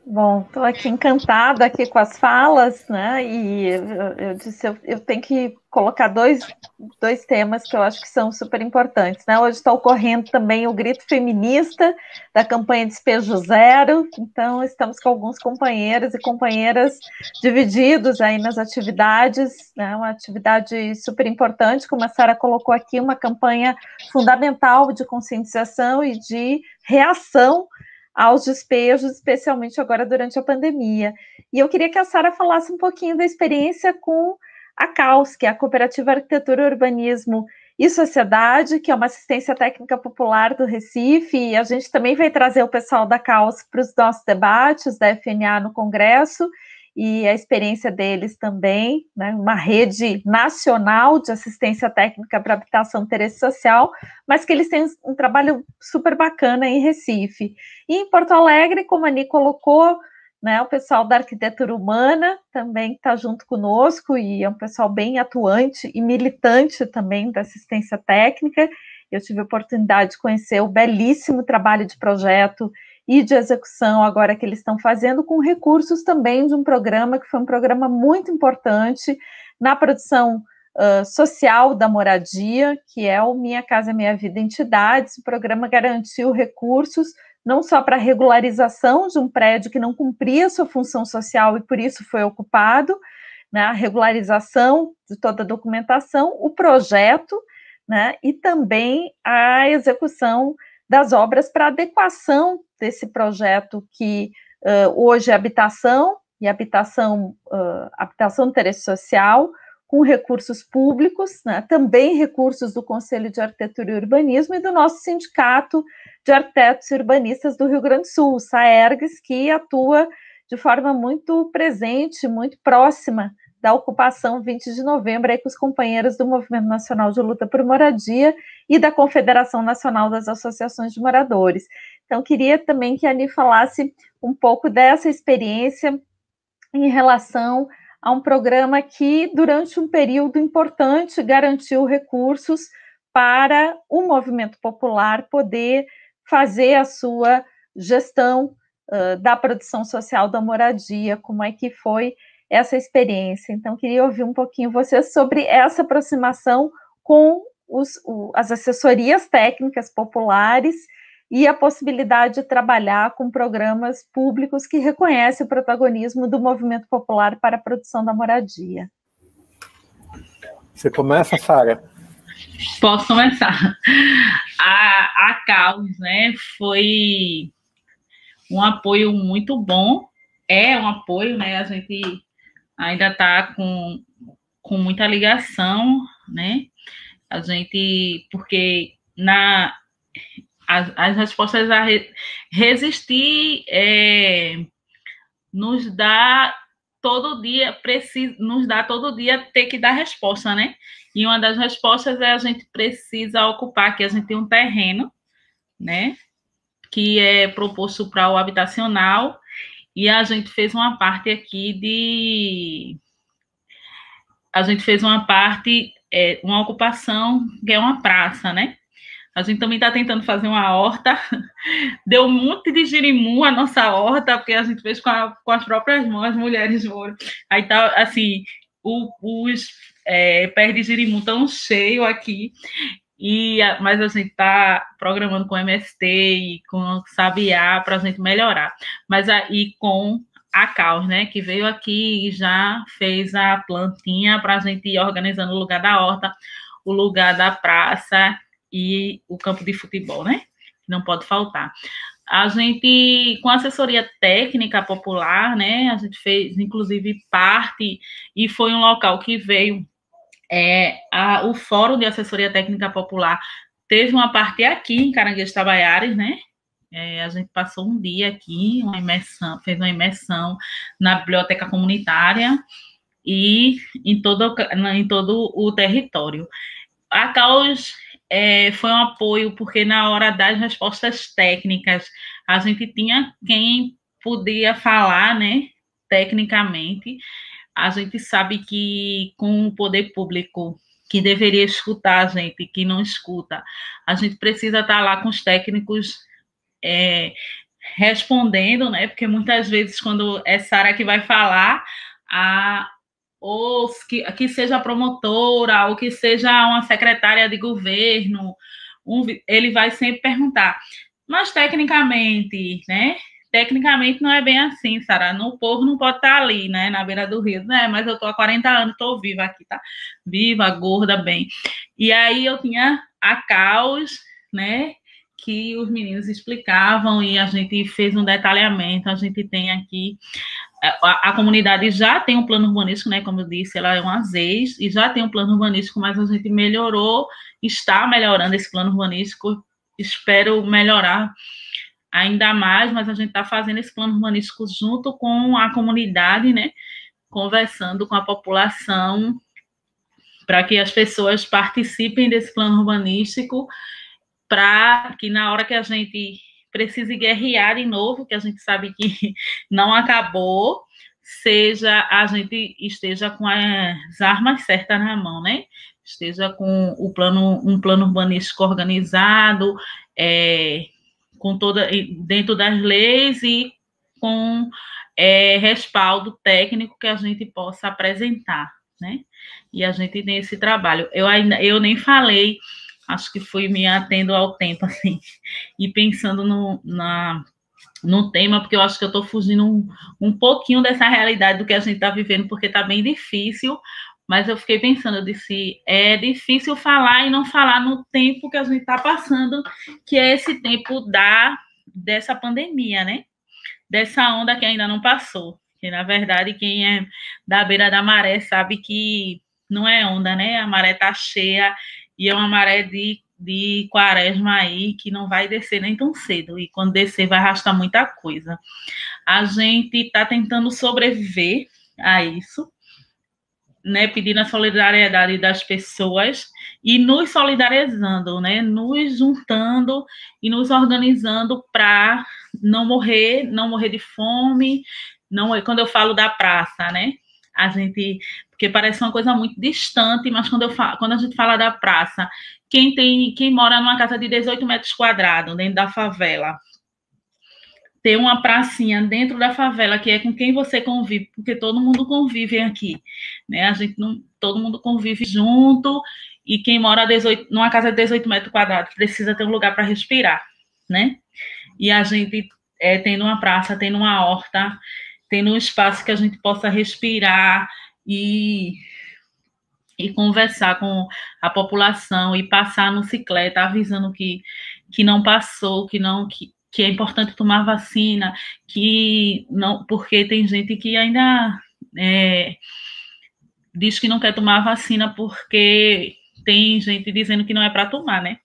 Bom, estou aqui encantada aqui com as falas, né? E eu, eu disse, eu, eu tenho que colocar dois, dois temas que eu acho que são super importantes, né? Hoje está ocorrendo também o grito feminista da campanha Despejo Zero, então estamos com alguns companheiros e companheiras divididos aí nas atividades, né? Uma atividade super importante, como a Sara colocou aqui, uma campanha fundamental de conscientização e de reação aos despejos, especialmente agora durante a pandemia. E eu queria que a Sara falasse um pouquinho da experiência com a CAUS, que é a Cooperativa Arquitetura, Urbanismo e Sociedade, que é uma assistência técnica popular do Recife, e a gente também vai trazer o pessoal da CAUS para os nossos debates da F N A no Congresso, e a experiência deles também, né, uma rede nacional de assistência técnica para habitação de interesse social, mas que eles têm um trabalho super bacana em Recife. E em Porto Alegre, como a Ani colocou, né, o pessoal da arquitetura humana também está junto conosco, e é um pessoal bem atuante e militante também da assistência técnica. Eu tive a oportunidade de conhecer o belíssimo trabalho de projeto e de execução agora que eles estão fazendo, com recursos também de um programa que foi um programa muito importante na produção uh, social da moradia, que é o Minha Casa Minha Vida Entidades. O programa garantiu recursos não só para a regularização de um prédio que não cumpria sua função social e por isso foi ocupado, né, a regularização de toda a documentação, o projeto, né, e também a execução das obras para adequação desse projeto que uh, hoje é habitação, e habitação, uh, habitação de interesse social, com recursos públicos, né, também recursos do Conselho de Arquitetura e Urbanismo e do nosso Sindicato de Arquitetos e Urbanistas do Rio Grande do Sul, o SAERGS, que atua de forma muito presente, muito próxima da ocupação vinte de novembro, aí com os companheiros do Movimento Nacional de Luta por Moradia e da Confederação Nacional das Associações de Moradores. Então, queria também que a Ani falasse um pouco dessa experiência em relação a um programa que, durante um período importante, garantiu recursos para o movimento popular poder fazer a sua gestão uh, da produção social da moradia, como é que foi essa experiência. Então, queria ouvir um pouquinho vocês sobre essa aproximação com os, o, as assessorias técnicas populares e a possibilidade de trabalhar com programas públicos que reconhecem o protagonismo do movimento popular para a produção da moradia. Você começa, Sara? Posso começar. A, a CAUS, né, foi um apoio muito bom, é um apoio, né, a gente ainda está com, com muita ligação, né, a gente, porque na, as, as respostas a re, resistir é, nos dá todo dia, precisa, nos dá todo dia ter que dar resposta, né? E uma das respostas é a gente precisa ocupar, que a gente tem um terreno, né? Que é proposto para o habitacional, e a gente fez uma parte aqui de... A gente fez uma parte, é, uma ocupação, que é uma praça, né? A gente também está tentando fazer uma horta. Deu um monte de jirimu a nossa horta, porque a gente fez com, a, com as próprias mãos, as mulheres foram. Aí tá, assim, o, os é, pés de jirimu estão cheios aqui, e, mas a gente está programando com o M S T e com o Sabiá para a gente melhorar. Mas aí com a CAUS, né, que veio aqui e já fez a plantinha para a gente ir organizando o lugar da horta, o lugar da praça e o campo de futebol, né? Não pode faltar. A gente, com a assessoria técnica popular, né? A gente fez, inclusive, parte, e foi um local que veio é, a, o Fórum de Assessoria Técnica Popular, teve uma parte aqui em Caranguejo Tabaiares, né? É, a gente passou um dia aqui, uma imersão, fez uma imersão na biblioteca comunitária e em todo, em todo o território. A CAUS É, foi um apoio, porque na hora das respostas técnicas, a gente tinha quem podia falar, né, tecnicamente. A gente sabe que com o poder público, que deveria escutar a gente, que não escuta, a gente precisa estar lá com os técnicos, é, respondendo, né? Porque muitas vezes, quando é Sara que vai falar, a, ou que, que seja promotora, ou que seja uma secretária de governo, um, ele vai sempre perguntar. Mas, tecnicamente, né? Tecnicamente não é bem assim, Sara. O povo não pode estar ali, né? Na beira do rio. Né? Mas eu tô há quarenta anos, tô viva aqui, tá? Viva, gorda, bem. E aí eu tinha a Caos, né? Que os meninos explicavam e a gente fez um detalhamento. A gente tem aqui... A, a comunidade já tem um plano urbanístico, né? Como eu disse, ela é uma ZEIS e já tem um plano urbanístico, mas a gente melhorou, está melhorando esse plano urbanístico. Espero melhorar ainda mais, mas a gente está fazendo esse plano urbanístico junto com a comunidade, né? Conversando com a população para que as pessoas participem desse plano urbanístico, para que na hora que a gente precise guerrear de novo, que a gente sabe que não acabou, seja a gente esteja com as armas certas na mão, né? Esteja com o plano, um plano urbanístico organizado, é, com toda, dentro das leis e com é, respaldo técnico que a gente possa apresentar, né? E a gente tem esse trabalho. Eu ainda, eu nem falei, acho que fui me atendo ao tempo, assim, e pensando no, na, no tema, porque eu acho que eu estou fugindo um, um pouquinho dessa realidade do que a gente está vivendo, porque está bem difícil, mas eu fiquei pensando, eu disse, é difícil falar e não falar no tempo que a gente está passando, que é esse tempo da, dessa pandemia, né? Dessa onda que ainda não passou. Que, na verdade, quem é da beira da maré sabe que não é onda, né? A maré está cheia e é uma maré de, de quaresma aí que não vai descer nem tão cedo. E quando descer vai arrastar muita coisa. A gente está tentando sobreviver a isso, né, pedindo a solidariedade das pessoas e nos solidarizando, né, nos juntando e nos organizando para não morrer, não morrer de fome, não, quando eu falo da praça, né, a gente, porque parece uma coisa muito distante, mas quando, eu falo, quando a gente fala da praça, quem tem, quem mora numa casa de dezoito metros quadrados, dentro da favela, ter uma pracinha dentro da favela, que é com quem você convive, porque todo mundo convive aqui, né? A gente não, todo mundo convive junto, e quem mora dezoito, numa casa de dezoito metros quadrados precisa ter um lugar para respirar, né? E a gente é, tendo uma praça, tendo uma horta, tendo um espaço que a gente possa respirar e, e conversar com a população e passar no bicicleta, avisando que, que não passou, que não... Que, que é importante tomar vacina, que não, porque tem gente que ainda é, diz que não quer tomar vacina porque tem gente dizendo que não é para tomar, né?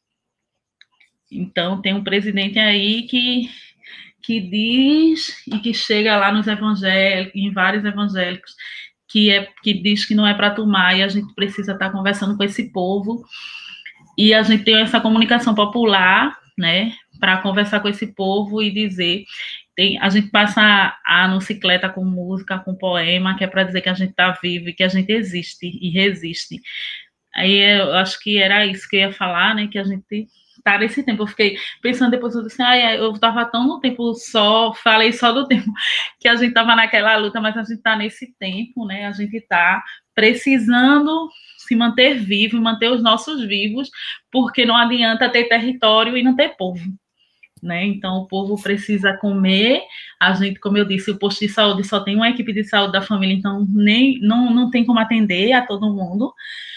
Então, tem um presidente aí que, que diz e que chega lá nos evangélicos, em vários evangélicos, que, é, que diz que não é para tomar, e a gente precisa estar conversando com esse povo, e a gente tem essa comunicação popular, né, para conversar com esse povo e dizer, tem, a gente passa a no bicicleta com música, com poema, que é para dizer que a gente está vivo e que a gente existe e resiste. Aí eu acho que era isso que eu ia falar, né, que a gente está nesse tempo. Eu fiquei pensando depois, eu disse, ah, eu estava tão no tempo só, falei só do tempo, que a gente estava naquela luta, mas a gente está nesse tempo, né, a gente está precisando se manter vivo, manter os nossos vivos, porque não adianta ter território e não ter povo, né? Então, o povo precisa comer. A gente, como eu disse, o posto de saúde só tem uma equipe de saúde da família, então nem, não, não tem como atender a todo mundo.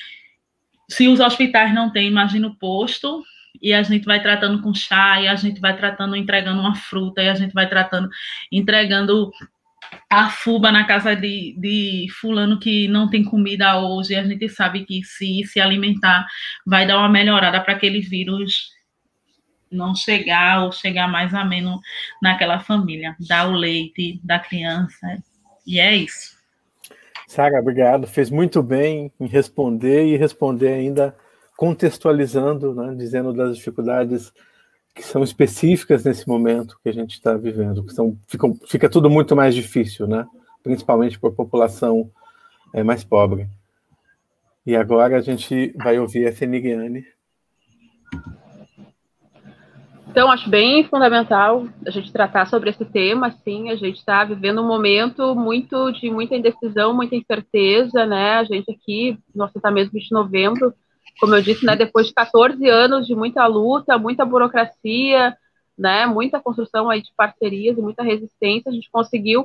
Se os hospitais não têm, imagina o posto, e a gente vai tratando com chá, e a gente vai tratando, entregando uma fruta, e a gente vai tratando, entregando a fuba na casa de, de fulano que não tem comida hoje, e a gente sabe que se se alimentar vai dar uma melhorada para aquele vírus não chegar ou chegar mais ameno naquela família, dar o leite da criança, e é isso. Sara, obrigado, fez muito bem em responder e responder ainda contextualizando, né, dizendo das dificuldades que são específicas nesse momento que a gente está vivendo, que são, fica, fica tudo muito mais difícil, né? Principalmente para a população é, mais pobre. E agora a gente vai ouvir a Fenigiane. Então, acho bem fundamental a gente tratar sobre esse tema, assim, a gente está vivendo um momento muito de muita indecisão, muita incerteza, né, a gente aqui, no assentamento vinte de novembro, como eu disse, né, depois de quatorze anos de muita luta, muita burocracia, né, muita construção aí de parcerias e muita resistência, a gente conseguiu,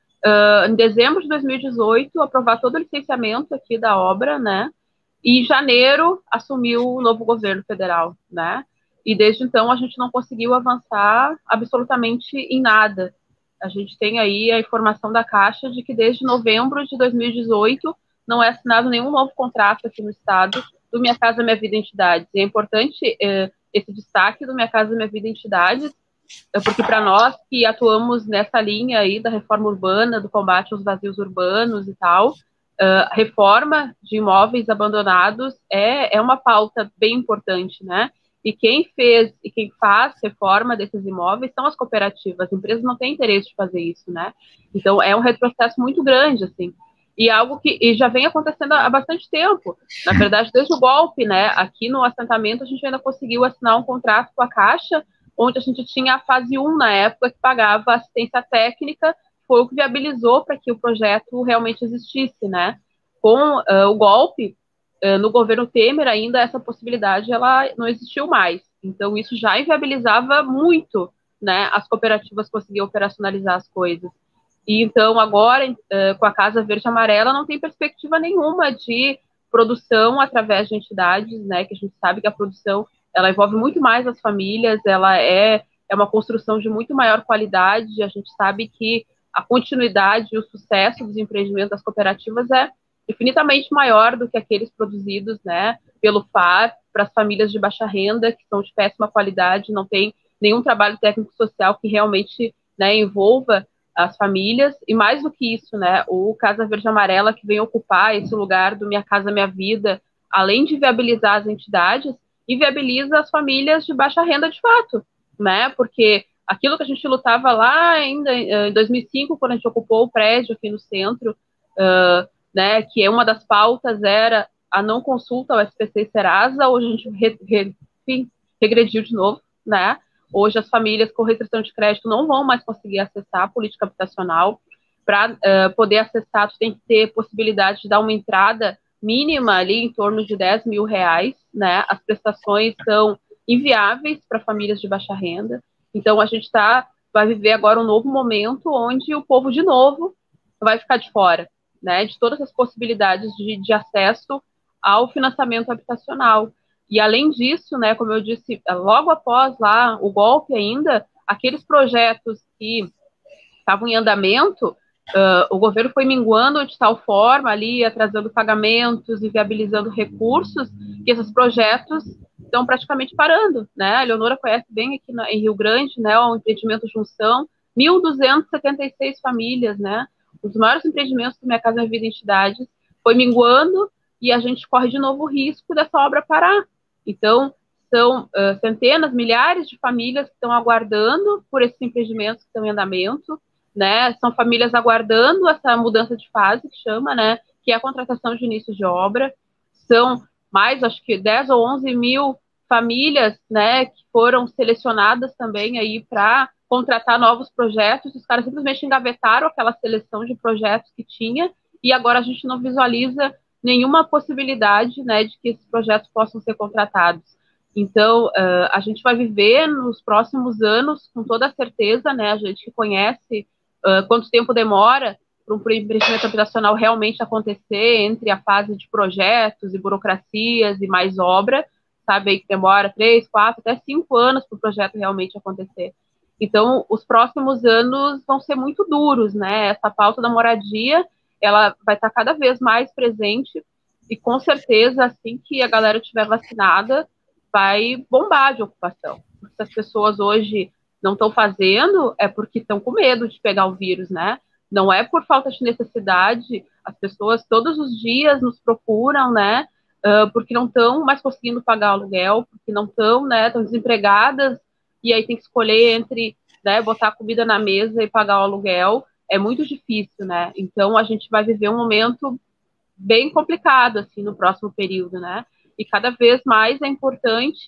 uh, em dezembro de dois mil e dezoito, aprovar todo o licenciamento aqui da obra, né, e em janeiro assumiu o novo governo federal, né, e desde então a gente não conseguiu avançar absolutamente em nada. A gente tem aí a informação da Caixa de que desde novembro de dois mil e dezoito não é assinado nenhum novo contrato aqui no estado do Minha Casa Minha Vida Entidades. E é importante eh, esse destaque do Minha Casa Minha Vida Entidades, eh, porque para nós que atuamos nessa linha aí da reforma urbana, do combate aos vazios urbanos e tal, a uh, reforma de imóveis abandonados é, é uma pauta bem importante, né? E quem fez e quem faz reforma desses imóveis são as cooperativas. As empresas não têm interesse de fazer isso, né? Então, é um retrocesso muito grande, assim. E algo que e já vem acontecendo há bastante tempo. Na verdade, desde o golpe, né? Aqui no assentamento, a gente ainda conseguiu assinar um contrato com a Caixa, onde a gente tinha a fase um, na época, que pagava assistência técnica, foi o que viabilizou para que o projeto realmente existisse, né? Com uh, o golpe, no governo Temer ainda essa possibilidade ela não existiu mais. Então isso já inviabilizava muito, né, as cooperativas conseguirem operacionalizar as coisas. E então agora com a Casa Verde e Amarela não tem perspectiva nenhuma de produção através de entidades, né, que a gente sabe que a produção ela envolve muito mais as famílias, ela é, é uma construção de muito maior qualidade, a gente sabe que a continuidade e o sucesso dos empreendimentos das cooperativas é infinitamente maior do que aqueles produzidos, né, pelo F A R, para as famílias de baixa renda, que são de péssima qualidade, não tem nenhum trabalho técnico-social que realmente, né, envolva as famílias, e mais do que isso, né, o Casa Verde e Amarela, que vem ocupar esse lugar do Minha Casa Minha Vida, além de viabilizar as entidades, inviabiliza as famílias de baixa renda de fato, né, porque aquilo que a gente lutava lá ainda em dois mil e cinco, quando a gente ocupou o prédio aqui no centro, uh, né, que é uma das pautas era a não consulta ao S P C e Serasa, hoje a gente re, re, enfim, regrediu de novo, né, hoje as famílias com restrição de crédito não vão mais conseguir acessar a política habitacional, para uh, poder acessar, tu tem que ter possibilidade de dar uma entrada mínima ali em torno de dez mil reais, né, as prestações são inviáveis para famílias de baixa renda, então a gente tá, vai viver agora um novo momento onde o povo de novo vai ficar de fora, né, de todas as possibilidades de, de acesso ao financiamento habitacional. E além disso, né, como eu disse, logo após lá o golpe ainda, aqueles projetos que estavam em andamento, uh, o governo foi minguando de tal forma ali, atrasando pagamentos e viabilizando recursos, que esses projetos estão praticamente parando, né? A Leonora conhece bem aqui na, em Rio Grande, né, o empreendimento Junção, mil duzentas e setenta e seis famílias, né? Um dos maiores empreendimentos do Minha Casa Minha Vida Entidades, foi minguando e a gente corre de novo o risco dessa obra parar. Então, são uh, centenas, milhares de famílias que estão aguardando por esses empreendimentos que estão em andamento, né? São famílias aguardando essa mudança de fase, que chama, né? Que é a contratação de início de obra. São mais, acho que dez ou onze mil famílias, né, que foram selecionadas também aí para contratar novos projetos, os caras simplesmente engavetaram aquela seleção de projetos que tinha, e agora a gente não visualiza nenhuma possibilidade, né, de que esses projetos possam ser contratados. Então, uh, a gente vai viver nos próximos anos, com toda a certeza, né, a gente que conhece uh, quanto tempo demora para um empreendimento habitacional realmente acontecer, entre a fase de projetos e burocracias e mais obra, sabe, aí que demora três, quatro, até cinco anos para o projeto realmente acontecer. Então, os próximos anos vão ser muito duros, né? Essa pauta da moradia, ela vai estar cada vez mais presente e, com certeza, assim que a galera estiver vacinada, vai bombar de ocupação. Porque se as pessoas hoje não estão fazendo, é porque estão com medo de pegar o vírus, né? Não é por falta de necessidade, as pessoas todos os dias nos procuram, né? Uh, porque não estão mais conseguindo pagar o aluguel, porque não estão, né? Estão desempregadas, e aí tem que escolher entre, né, botar a comida na mesa e pagar o aluguel, é muito difícil, né? Então, a gente vai viver um momento bem complicado, assim, no próximo período, né? E cada vez mais é importante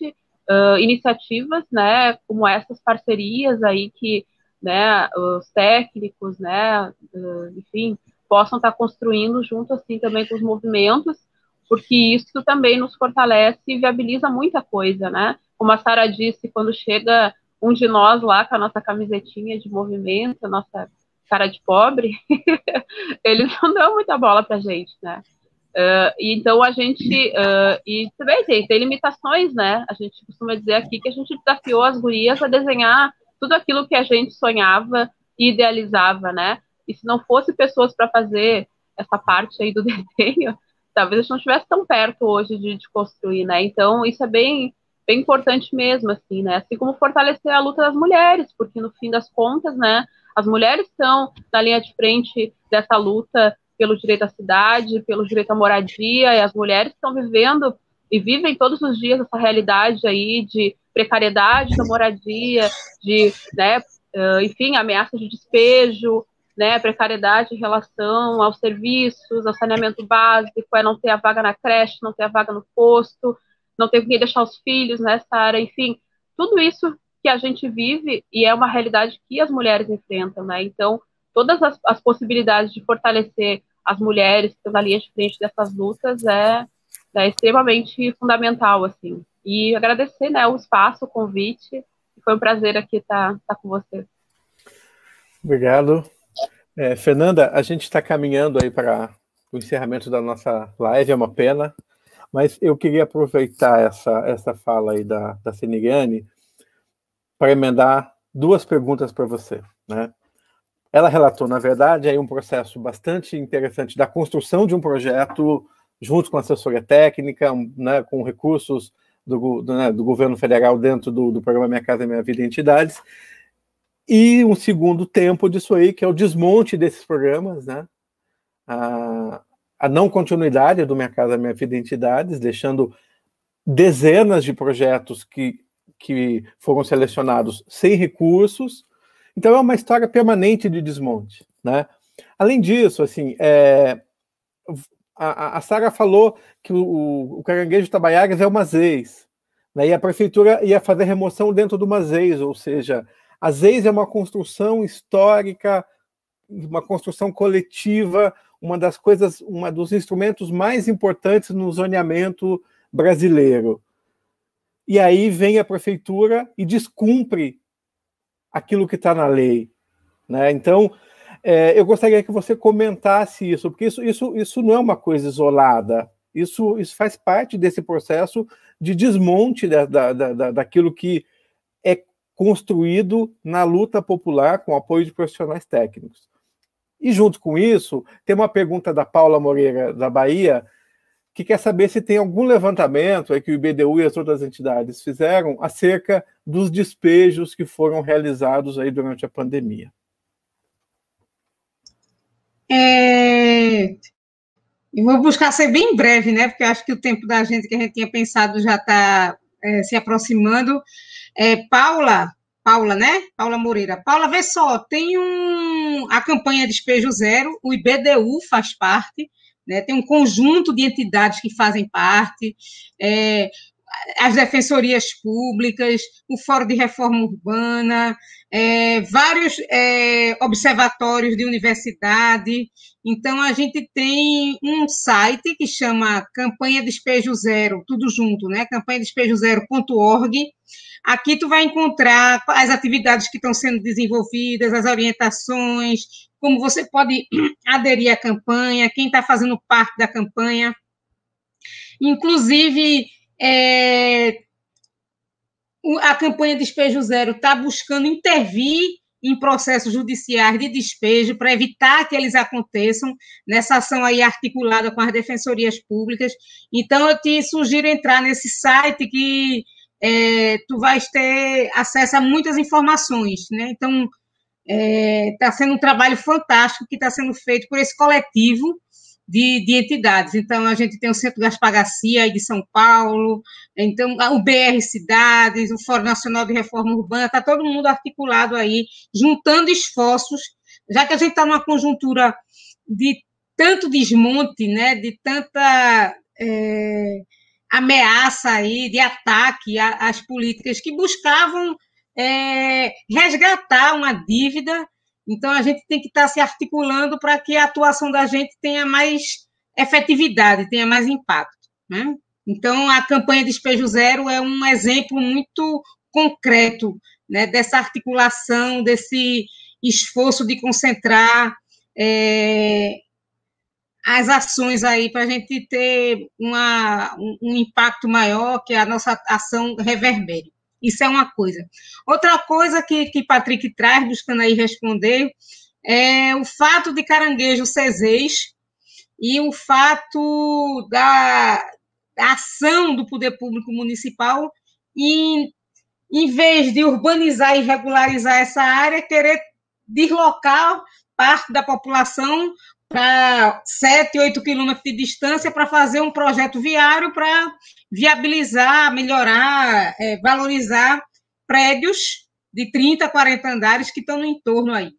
uh, iniciativas, né, como essas parcerias aí que, né, os técnicos, né, uh, enfim, possam estar construindo junto, assim, também com os movimentos, porque isso também nos fortalece e viabiliza muita coisa, né? Como a Sara disse, quando chega um de nós lá com a nossa camisetinha de movimento, a nossa cara de pobre, eles não dão muita bola pra gente, né? Uh, e então a gente, uh, e também tem, tem limitações, né? A gente costuma dizer aqui que a gente desafiou as gurias a desenhar tudo aquilo que a gente sonhava e idealizava, né? E se não fosse pessoas para fazer essa parte aí do desenho, talvez a gente não estivesse tão perto hoje de, de construir, né? Então isso é bem, bem importante mesmo, assim, né? Assim como fortalecer a luta das mulheres, porque no fim das contas, né? As mulheres estão na linha de frente dessa luta pelo direito à cidade, pelo direito à moradia, e as mulheres estão vivendo e vivem todos os dias essa realidade aí de precariedade da moradia, de, né, enfim, ameaça de despejo, né, precariedade em relação aos serviços, ao saneamento básico, é não ter a vaga na creche, não ter a vaga no posto, não ter com quem deixar os filhos nessa área, enfim, tudo isso que a gente vive e é uma realidade que as mulheres enfrentam, né, então todas as, as possibilidades de fortalecer as mulheres que estão na linha de frente dessas lutas é, é extremamente fundamental, assim. E agradecer, né, o espaço, o convite. Foi um prazer aqui estar, estar com você. Obrigado. É, Fernanda, a gente está caminhando aí para o encerramento da nossa live, é uma pena, mas eu queria aproveitar essa, essa fala aí da, da Senigane para emendar duas perguntas para você, né? Ela relatou, na verdade, aí um processo bastante interessante da construção de um projeto junto com assessoria técnica, né, com recursos do, do, né, do governo federal dentro do, do programa Minha Casa Minha Vida e Entidades, e um segundo tempo disso aí, que é o desmonte desses programas, né, a, a não continuidade do Minha Casa Minha Vida e Entidades, deixando dezenas de projetos que, que foram selecionados sem recursos. Então é uma história permanente de desmonte, né? Além disso, assim, é, a, a Sara falou que o, o caranguejo Tabaiaras é uma ZEIS, né? E a prefeitura ia fazer remoção dentro de uma ZEIS, ou seja, a ZEIS é uma construção histórica, uma construção coletiva, uma das coisas, uma dos instrumentos mais importantes no zoneamento brasileiro. E aí vem a prefeitura e descumpre aquilo que está na lei, né? Então, é, eu gostaria que você comentasse isso, porque isso, isso, isso não é uma coisa isolada, isso, isso faz parte desse processo de desmonte da, da, da, daquilo que é construído na luta popular com apoio de profissionais técnicos. E junto com isso, tem uma pergunta da Paula Moreira, da Bahia, que quer saber se tem algum levantamento aí que o I B D U e as outras entidades fizeram acerca dos despejos que foram realizados aí durante a pandemia. É... Eu vou buscar ser bem breve, né? Porque eu acho que o tempo da gente que a gente tinha pensado já está é, se aproximando. É, Paula, Paula, né? Paula Moreira. Paula, vê só, tem um, a campanha Despejo Zero, o I B D U faz parte, né, tem um conjunto de entidades que fazem parte, é, as defensorias públicas, o Fórum de Reforma Urbana, é, vários é, observatórios de universidade. Então, a gente tem um site que chama Campanha Despejo Zero, tudo junto, né? campanha despejo zero ponto org. Aqui tu vai encontrar as atividades que estão sendo desenvolvidas, as orientações, como você pode aderir à campanha, quem está fazendo parte da campanha. Inclusive, é, a campanha Despejo Zero está buscando intervir em processos judiciais de despejo para evitar que eles aconteçam, nessa ação aí articulada com as defensorias públicas. Então, eu te sugiro entrar nesse site que é, tu vais ter acesso a muitas informações, né? Então, está é, sendo um trabalho fantástico que está sendo feito por esse coletivo de, de entidades. Então, a gente tem o Centro Gaspar Garcia, aí de São Paulo, então, o B R Cidades, o Fórum Nacional de Reforma Urbana, está todo mundo articulado aí, juntando esforços, já que a gente está numa conjuntura de tanto desmonte, né, de tanta é, ameaça aí, de ataque às políticas que buscavam é, resgatar uma dívida. Então, a gente tem que estar se articulando para que a atuação da gente tenha mais efetividade, tenha mais impacto, né? Então, a campanha Despejo Zero é um exemplo muito concreto, né, dessa articulação, desse esforço de concentrar é, as ações aí para a gente ter uma, um, um impacto maior, que a nossa ação reverbere. Isso é uma coisa. Outra coisa que, que Patrick traz, buscando aí responder, é o fato de Caranguejo ser ex e o fato da, da ação do poder público municipal em, em vez de urbanizar e regularizar essa área, querer deslocar parte da população para sete, oito quilômetros de distância para fazer um projeto viário para viabilizar, melhorar, é, valorizar prédios de trinta, quarenta andares que estão no entorno aí.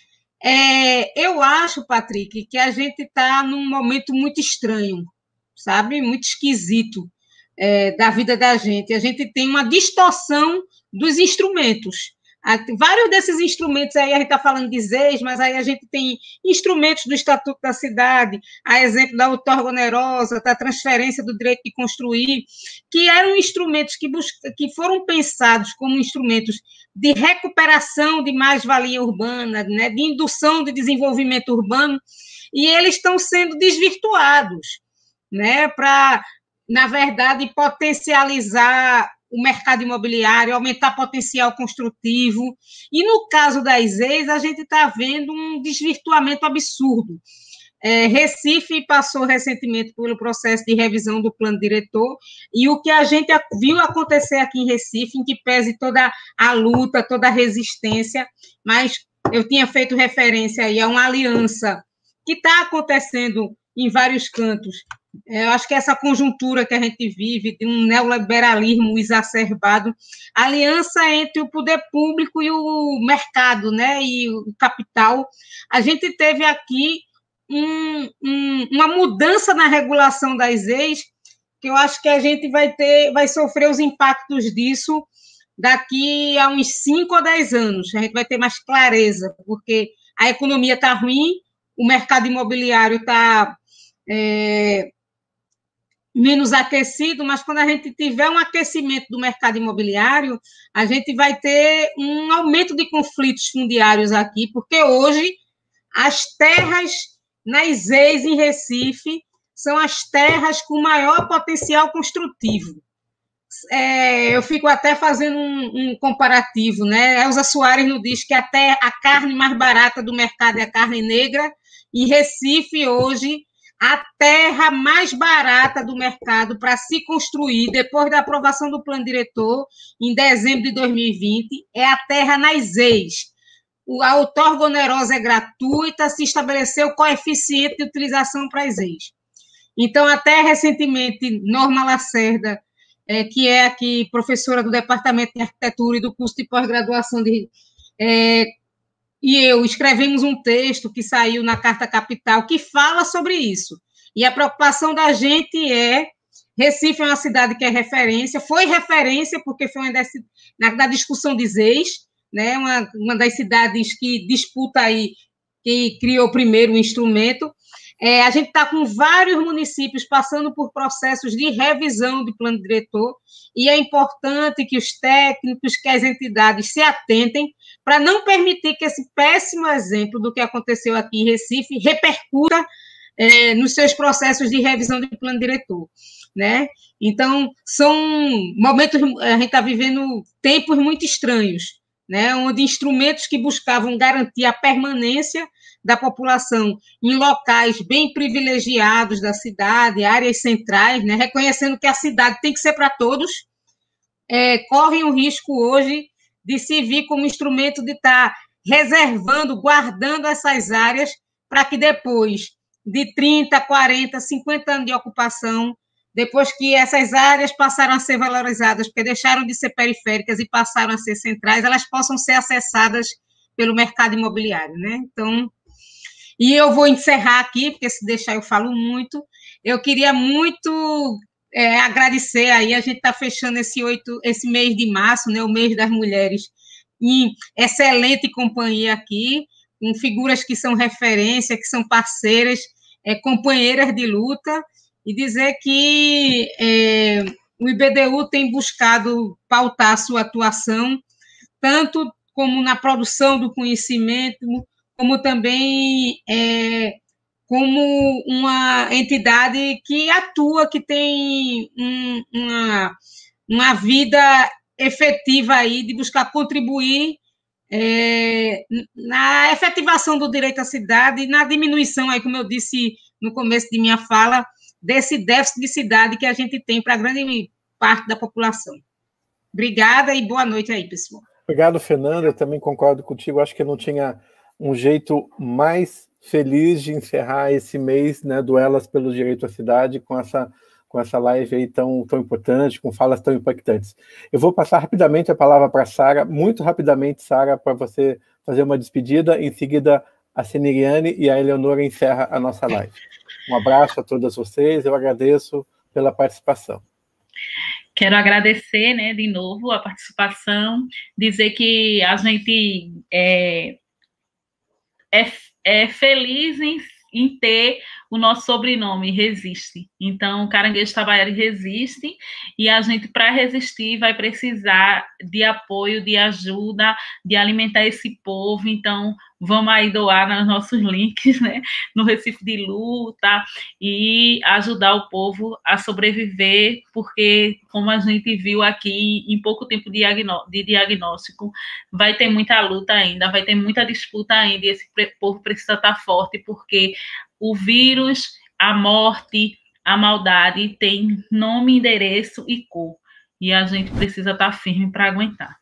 É, eu acho, Patrick, que a gente está num momento muito estranho, sabe? Muito esquisito é, da vida da gente. A gente tem uma distorção dos instrumentos. Vários desses instrumentos aí, a gente está falando de Z E S, mas aí a gente tem instrumentos do Estatuto da Cidade, a exemplo da outorga onerosa, da transferência do direito de construir, que eram instrumentos que, busca, que foram pensados como instrumentos de recuperação de mais-valia urbana, né, de indução de desenvolvimento urbano, e eles estão sendo desvirtuados, né, para, na verdade, potencializar o mercado imobiliário, aumentar potencial construtivo. E, no caso das Z E S, a gente está vendo um desvirtuamento absurdo. É, Recife passou recentemente pelo processo de revisão do plano diretor, e o que a gente viu acontecer aqui em Recife, em que pese toda a luta, toda a resistência, mas eu tinha feito referência aí a uma aliança que está acontecendo em vários cantos. Eu acho que essa conjuntura que a gente vive, de um neoliberalismo exacerbado, a aliança entre o poder público e o mercado, né, e o capital, a gente teve aqui um, um, uma mudança na regulação das Z E S, que eu acho que a gente vai ter, vai sofrer os impactos disso daqui a uns cinco ou dez anos. A gente vai ter mais clareza, porque a economia está ruim, o mercado imobiliário está é, menos aquecido, mas quando a gente tiver um aquecimento do mercado imobiliário, a gente vai ter um aumento de conflitos fundiários aqui, porque hoje as terras nas Z E S em Recife são as terras com maior potencial construtivo. É, eu fico até fazendo um, um comparativo, né? Elza Soares nos diz que até a carne mais barata do mercado é a carne negra. Em Recife, hoje, a terra mais barata do mercado para se construir, depois da aprovação do plano diretor, em dezembro de dois mil e vinte, é a terra nas Z E S. A outorga onerosa é gratuita, se estabeleceu o coeficiente de utilização para as Z E S. Então, até recentemente, Norma Lacerda, é, que é aqui professora do Departamento de Arquitetura e do curso de pós-graduação, de, é, e eu escrevemos um texto que saiu na Carta Capital que fala sobre isso. E a preocupação da gente é, Recife é uma cidade que é referência, foi referência porque foi uma das, na, na discussão de Z E S, né, uma, uma das cidades que disputa aí, que criou primeiro o instrumento. É, a gente está com vários municípios passando por processos de revisão do plano diretor, e é importante que os técnicos, que as entidades se atentem para não permitir que esse péssimo exemplo do que aconteceu aqui em Recife repercuta é, nos seus processos de revisão do plano diretor, né? Então, são momentos, a gente está vivendo tempos muito estranhos, né, onde instrumentos que buscavam garantir a permanência da população em locais bem privilegiados da cidade, áreas centrais, né, reconhecendo que a cidade tem que ser para todos, é, correm o risco hoje de se vir como instrumento de estar reservando, guardando essas áreas para que depois de trinta, quarenta, cinquenta anos de ocupação, depois que essas áreas passaram a ser valorizadas, porque deixaram de ser periféricas e passaram a ser centrais, elas possam ser acessadas pelo mercado imobiliário, né? Então, e eu vou encerrar aqui, porque se deixar eu falo muito. Eu queria muito é, agradecer aí, a gente está fechando esse, oito, esse mês de março, né, o mês das mulheres, em excelente companhia aqui, com figuras que são referência, que são parceiras, é, companheiras de luta, e dizer que é, o I B D U tem buscado pautar sua atuação, tanto como na produção do conhecimento, como também é, como uma entidade que atua, que tem um, uma, uma vida efetiva aí de buscar contribuir é, na efetivação do direito à cidade e na diminuição, aí, como eu disse no começo de minha fala, desse déficit de cidade que a gente tem para a grande parte da população. Obrigada e boa noite aí, pessoal. Obrigado, Fernanda, eu também concordo contigo, acho que não tinha um jeito mais feliz de encerrar esse mês, né, do Elas pelo Direito à Cidade, com essa, com essa live aí tão, tão importante, com falas tão impactantes. Eu vou passar rapidamente a palavra para a Sara, muito rapidamente, Sara, para você fazer uma despedida, em seguida a Seniriane e a Eleonora encerra a nossa live. Um abraço a todas vocês, eu agradeço pela participação. Quero agradecer, né, de novo a participação, dizer que a gente é, é, é feliz em, em ter o nosso sobrenome, Resiste. Então, Caranguejo Tabaiari resiste, e a gente, para resistir, vai precisar de apoio, de ajuda, de alimentar esse povo. Então, vamos aí doar nos nossos links, né, no Recife de Luta, e ajudar o povo a sobreviver, porque, como a gente viu aqui, em pouco tempo de diagnóstico, vai ter muita luta ainda, vai ter muita disputa ainda, e esse povo precisa estar forte, porque o vírus, a morte, a maldade tem nome, endereço e cor, e a gente precisa estar firme para aguentar.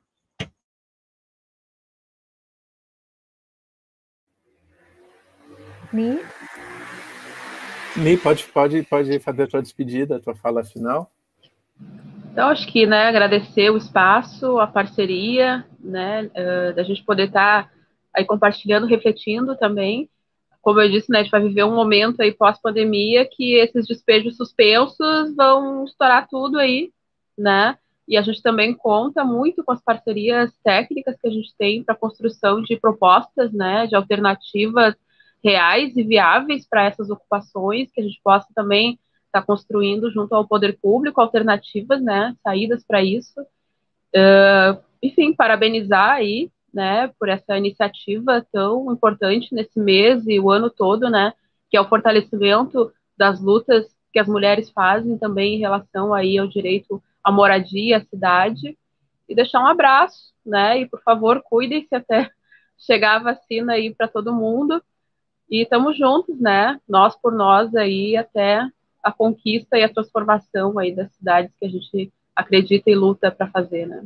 Mi? Mi, pode, pode, pode fazer a tua despedida, a tua fala final. Então, acho que, né, agradecer o espaço, a parceria, né, uh, da gente poder estar aí compartilhando, refletindo também. Como eu disse, né, a gente vai viver um momento aí pós-pandemia que esses despejos suspensos vão estourar tudo aí, né, e a gente também conta muito com as parcerias técnicas que a gente tem para a construção de propostas, né, de alternativas reais e viáveis para essas ocupações, que a gente possa também estar tá construindo junto ao poder público alternativas, né, saídas para isso. Uh, enfim, parabenizar aí, né, por essa iniciativa tão importante nesse mês e o ano todo, né, que é o fortalecimento das lutas que as mulheres fazem também em relação aí ao direito à moradia, à cidade, e deixar um abraço, né, e por favor, cuidem-se até chegar a vacina aí para todo mundo, e estamos juntos, né, nós por nós aí até a conquista e a transformação aí das cidades que a gente acredita e luta para fazer, né.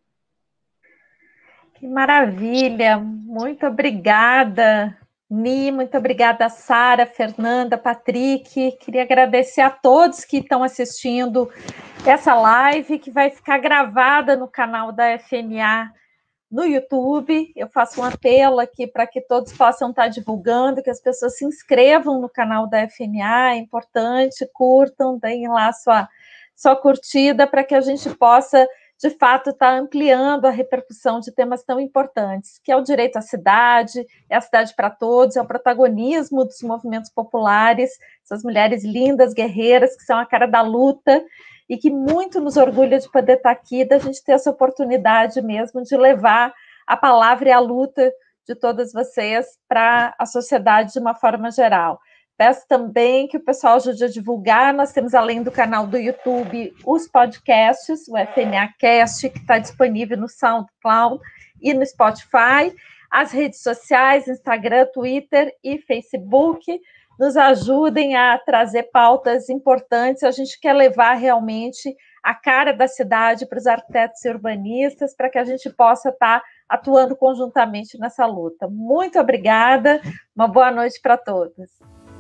Que maravilha, muito obrigada, Mi, muito obrigada, Sara, Fernanda, Patrick. Queria agradecer a todos que estão assistindo essa live, que vai ficar gravada no canal da F N A no YouTube. Eu faço um apelo aqui para que todos possam estar divulgando, que as pessoas se inscrevam no canal da F N A, é importante, curtam, deem lá a sua, sua curtida, para que a gente possa de fato, está ampliando a repercussão de temas tão importantes, que é o direito à cidade, é a cidade para todos, é o protagonismo dos movimentos populares, essas mulheres lindas, guerreiras, que são a cara da luta, e que muito nos orgulha de poder estar aqui, da gente ter essa oportunidade mesmo de levar a palavra e a luta de todas vocês para a sociedade de uma forma geral. Peço também que o pessoal ajude a divulgar. Nós temos, além do canal do YouTube, os podcasts, o F N A Cast, que está disponível no SoundCloud e no Spotify, as redes sociais, Instagram, Twitter e Facebook. Nos ajudem a trazer pautas importantes. A gente quer levar realmente a cara da cidade para os arquitetos e urbanistas, para que a gente possa estar atuando conjuntamente nessa luta. Muito obrigada, uma boa noite para todos.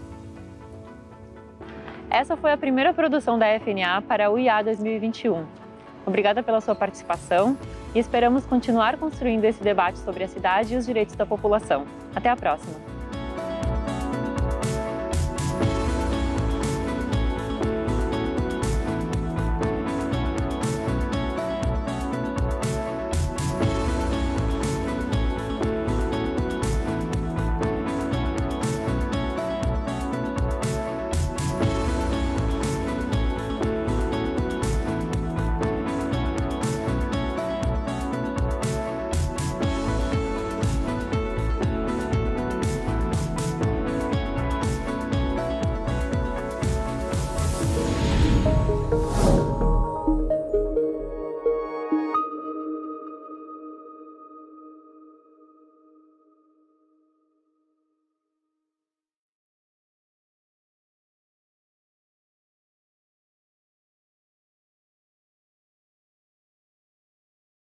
Essa foi a primeira produção da F N A para o I A dois mil e vinte e um. Obrigada pela sua participação e esperamos continuar construindo esse debate sobre a cidade e os direitos da população. Até a próxima!